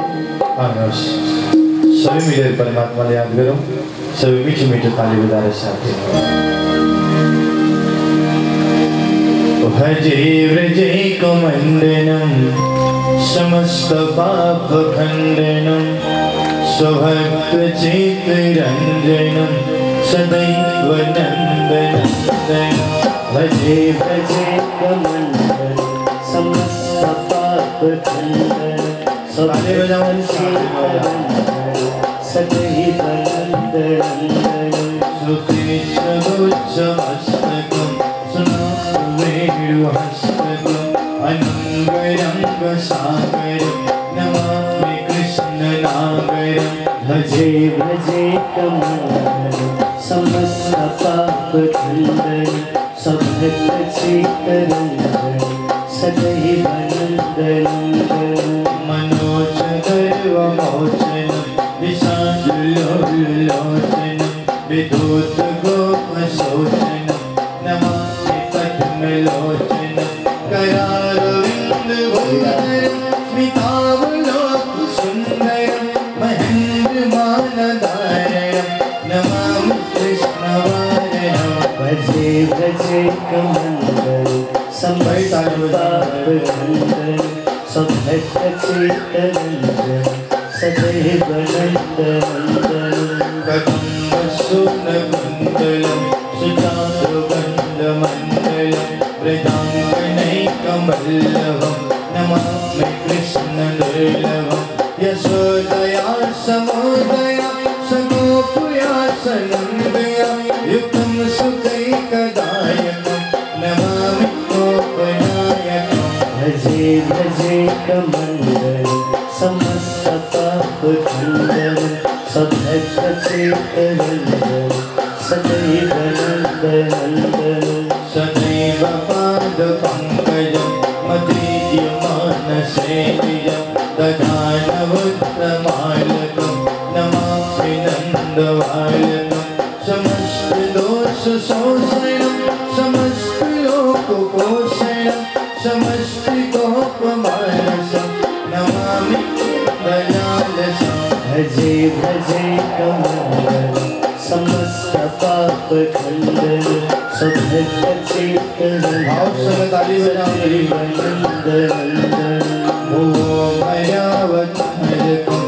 सभी मिले परमात्मा ने याद करो सभी मीठे मीठे ताली बजा रहे साथ भजे व्रजे कमंडनम समस्त पाप खंडनम स्वभक्त चित रंजनम सदैव नंदनम भजे भजे कमंडल समस्त पाप खंडन सदैव नंदनम सुकृच्छगोच्छमस्तकं सुनावेणुहस्तकं अनङ्गरङ्गसागरं नमामि कृष्णनागरं भजे भजे कमंडल समस्त पाप खंडन सभक्त चित्तरंजन सदैव नंदनम मनोज गर्वमोचनं विशालोलोचनं विदूत गोपशोचनं नमामि पद्मलोचनं करारविन्दभूधरं स्मितावलोकसुन्दरं महेन्द्रमानधारणं नमामि कृष्णवारणं भजे भजे कमंडल समस्त पाप खंडन सभक्त चित्तरंजन सदैव नंदनम कदम्बसूनकुन्तलं सुचारुगन्धमण्डलं वृदाङ्गनैकवल्लभं नमामि कृष्णदुर्लभं यशोदया समोदया सगोपया सनन्दया युक्तं सुखैकदायकं नमामि गोपनायकं भजे भजे कमंडल समस्त पाप खंडन सभक्त चित्तरंजन सदैव नंदनम सदैव पादपङ्कजं मदीयमानसेविजं दधानवृत्तमालकं नमामि नन्दवालकं समस्तदोषशोषणं समस्तलोकपोषणं समस्तिकोपमानसं नमामि दयालसं भजे भजे कमंडल समस्त पाप खंडन सभक्त चित्तरंजन ताली बजाओ सदैव नंदनम भुवो भयावत भजकं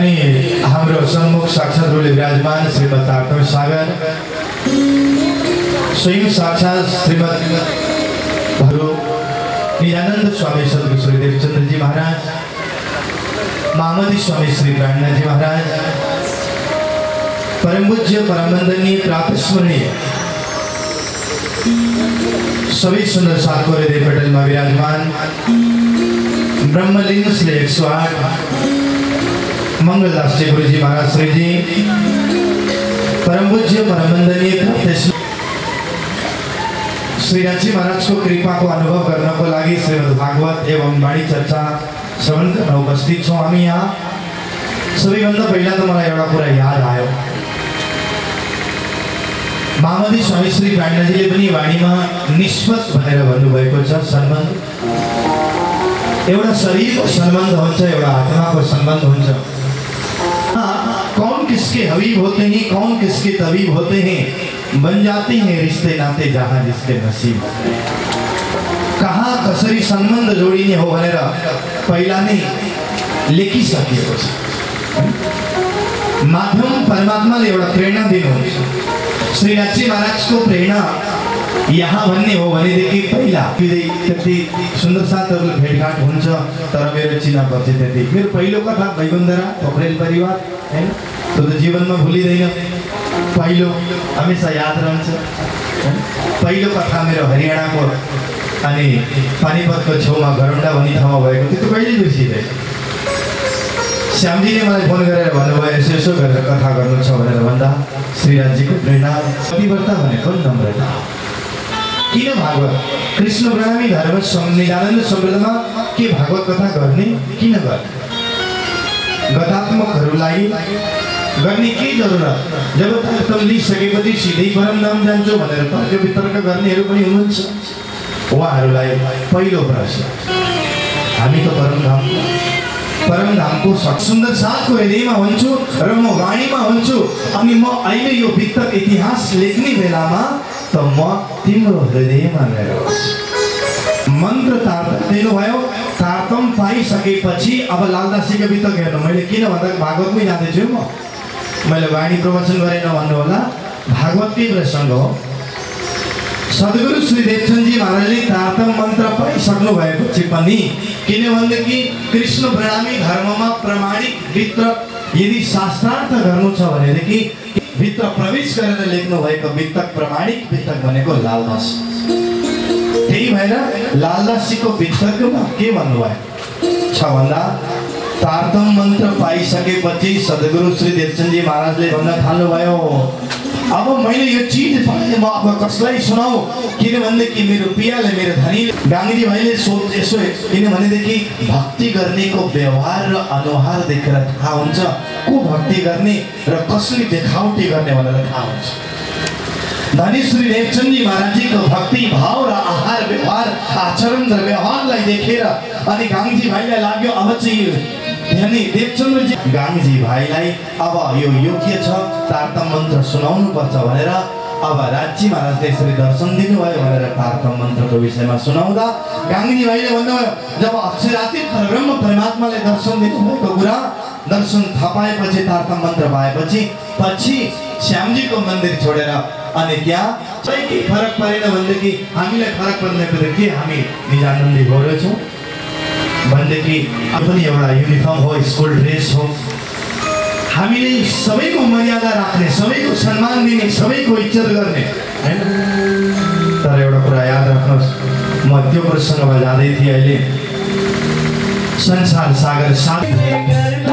अनि हाम्रो सम्मुख साक्षात रूपले विराजमान श्रीमती तारतम सागर स्वयं साक्षात श्रीमती निजानंद स्वामी सद्गुरु श्री देवचंद्र जी महाराज, महामती स्वामी श्री प्राणनाथ जी महाराज, परम पूज्य परम वंदनीय प्रातः स्मरणीय सभी सुंदर साधकों हृदय पटल में विराजमान ब्रह्मलिंग श्री एक सौ आठ मंगलदास जी गुरु जी महाराज श्री जी, परम पूज्य परम वंदनीय प्रातः श्री राजी महाराज को कृपा को अनुभव करने को लगी श्रीमद् भागवत एवं वाणी चर्चा श्रवण करना उपस्थित छौं हामी यहाँ। सबैभन्दा पहिला त मलाई एउटा कुरा याद आयो, महामती स्वामी श्री प्राणनाथजीले पनि वाणीमा निष्पक्ष भनेर भन्नुभएको छ। सम्बन्ध एउटा शरीरको सम्बन्ध हुन्छ, एउटा आत्माको सम्बन्ध हुन्छ। कौन किसके हबीब होते हैं, कौन किसके तबीब होते हैं, बन जाते हैं रिश्ते नाते जहाँ जिसके नसीब। कहाँ कसरी सम्बन्ध जोडिने हो भनेर पहिला नै लेखिसकिएको छ। माध्यम परमात्माले एउटा प्रेरणा दिनुहुन्छ। श्री राजी महाराजको प्रेरणा यहाँ भन्ने हो भनेदेखि पहिला त्यति सुन्दर साथहरूले भेटघाट हुन्छ, तर मेरो चिना परिचय त्यति। मेरो पहिलो कथा भैबन्धरा पोखरेल परिवार हैन, त्यो त जीवनमा भुलिँदैन। पहिलो हमेशा याद रहन्छ। पहिलो कथा मेरो हरियाणाको अनि पानीपतको छेउमा घरौंडा भन्ने ठाउँमा भएको थियो, त्यो कहिले बिर्सिँदैन। श्यामजीले मलाई फोन गरेर भन्नुभयो यसो यसो गरेर कथा गर्नु छ भनेर भन्दा श्रीराजीको प्रेरणा पतिव्रता भनेको नम्रता। किन भागवत कृष्ण प्रणमी धर्म निजानन्द समृद्धमा के भागवत कथा गर्ने, किन गर्ने? गतात्मकहरूलाई गर्ने के जरुरत? जब तारतम लिइसकेपछि सिधै परम धाम जान्छु भनेर तर्क वितर्क गर्नेहरू पनि हुनुहुन्छ। उहाँहरूलाई पहिलो प्रश्न, हामी त परम धाम परम धामको सुन्दर साथको हृदयमा हुन्छु र म वाणीमा हुन्छु, अनि म अहिले यो वितर्क इतिहास लेख्ने बेलामा त म तिम्रो हृदयमा मेरो मन्त्र तारतम दिनुभयो। तारतम पाइसकेपछि अब लालदासीको वितर्क हेर्नु, मैले किन भन्दा भागवतमै जाँदैछु म, मैले वाणी प्रवचन गरेन भन्नु होला, भागवतकै प्रसङ्ग हो। सद्गुरु श्री देवचंद्र जी महाराजले तारतम मन्त्र पाइसक्नु भएपछि पनि किनभनेदेखि कृष्ण प्रणामी धर्ममा प्रमाणिक भित्र यदि शास्त्रार्थ गर्नु छ भनेदेखि भित्र प्रवेश गरेर लेख्नु भएको वितक प्रमाणिक वितक भनेको लालदास। त्यही भएर लालदासीको वितकमा के भन्नुभयो छ भन्दा तारतम मन्त्र पाइसकेपछि सद्गुरु श्री देवचंद्र जी महाराजले भन्न थाल्नुभयो, अब मैले यो चीज पाएँ म अब कसलाई सुनाऊ, किनभनेदेखि मेरो पियाले मेरो धनीले गाङ्गी भाइले सोच यसो, किनभनेदेखि भक्ति गर्नेको व्यवहार र अनुहार देखेर थाहा हुन्छ को भक्ति गर्ने र कसले देखावटी गर्ने भनेर थाहा हुन्छ। धनी श्री देवचंद्र जी महाराजजीको भक्ति भाव र आहार व्यवहार आचरण र व्यवहारलाई देखेर अनि गाङ्गी भाइलाई लाग्यो अब चाहिँ यानी देवचंद्र जी गाङ्गी भाइलाई अब यो योग्य छ तारतम मन्त्र सुनाउनु पर्छ भनेर अब राजी महाराजले यसरी दर्शन दिनुभयो भनेर तारतम मन्त्रको विषयमा सुनाउँदा गाङ्गी भाइले भन्नुभयो, जब अक्षरातीत परब्रह्म परमात्माले दर्शन दिनुभएको कुरा दर्शन थाहा पाएपछि तारतम मन्त्र पाएपछि पछि श्यामजीको मन्दिर छोडेर अनि त्यहाँ चाहिँ के फरक परेन भनेदेखि हामीलाई फरक पर्ने बित्तिकै हामी निजानन्दी गएर छौँ भनेदेखि पनि एउटा युनिफर्म हो, स्कुल ड्रेस हो, हामीले सबैको मर्यादा राख्ने, सबैको सम्मान दिने, सबैको इज्जत गर्ने हैन। तर एउटा कुरा याद राख्नुहोस्, म त्यो प्रसङ्गमा जाँदै थिएँ अहिले। संसार सागर सागर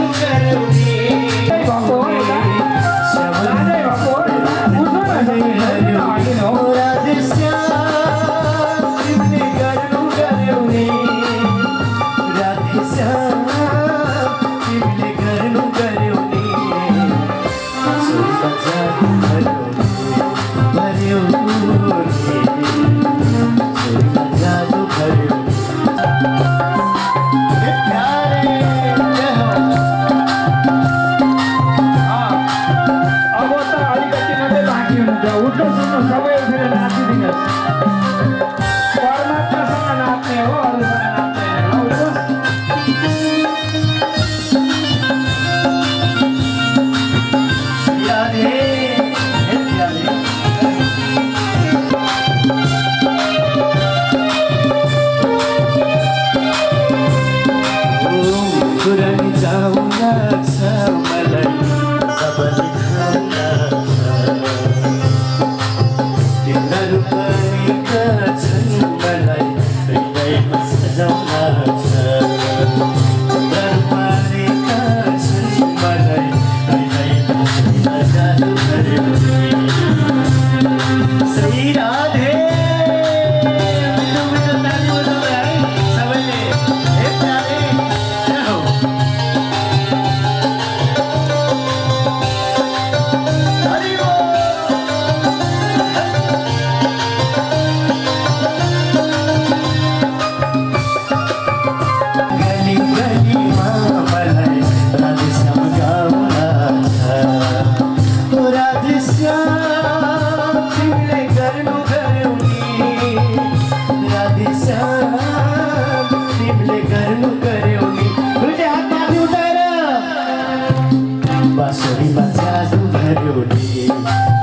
जादू भरोली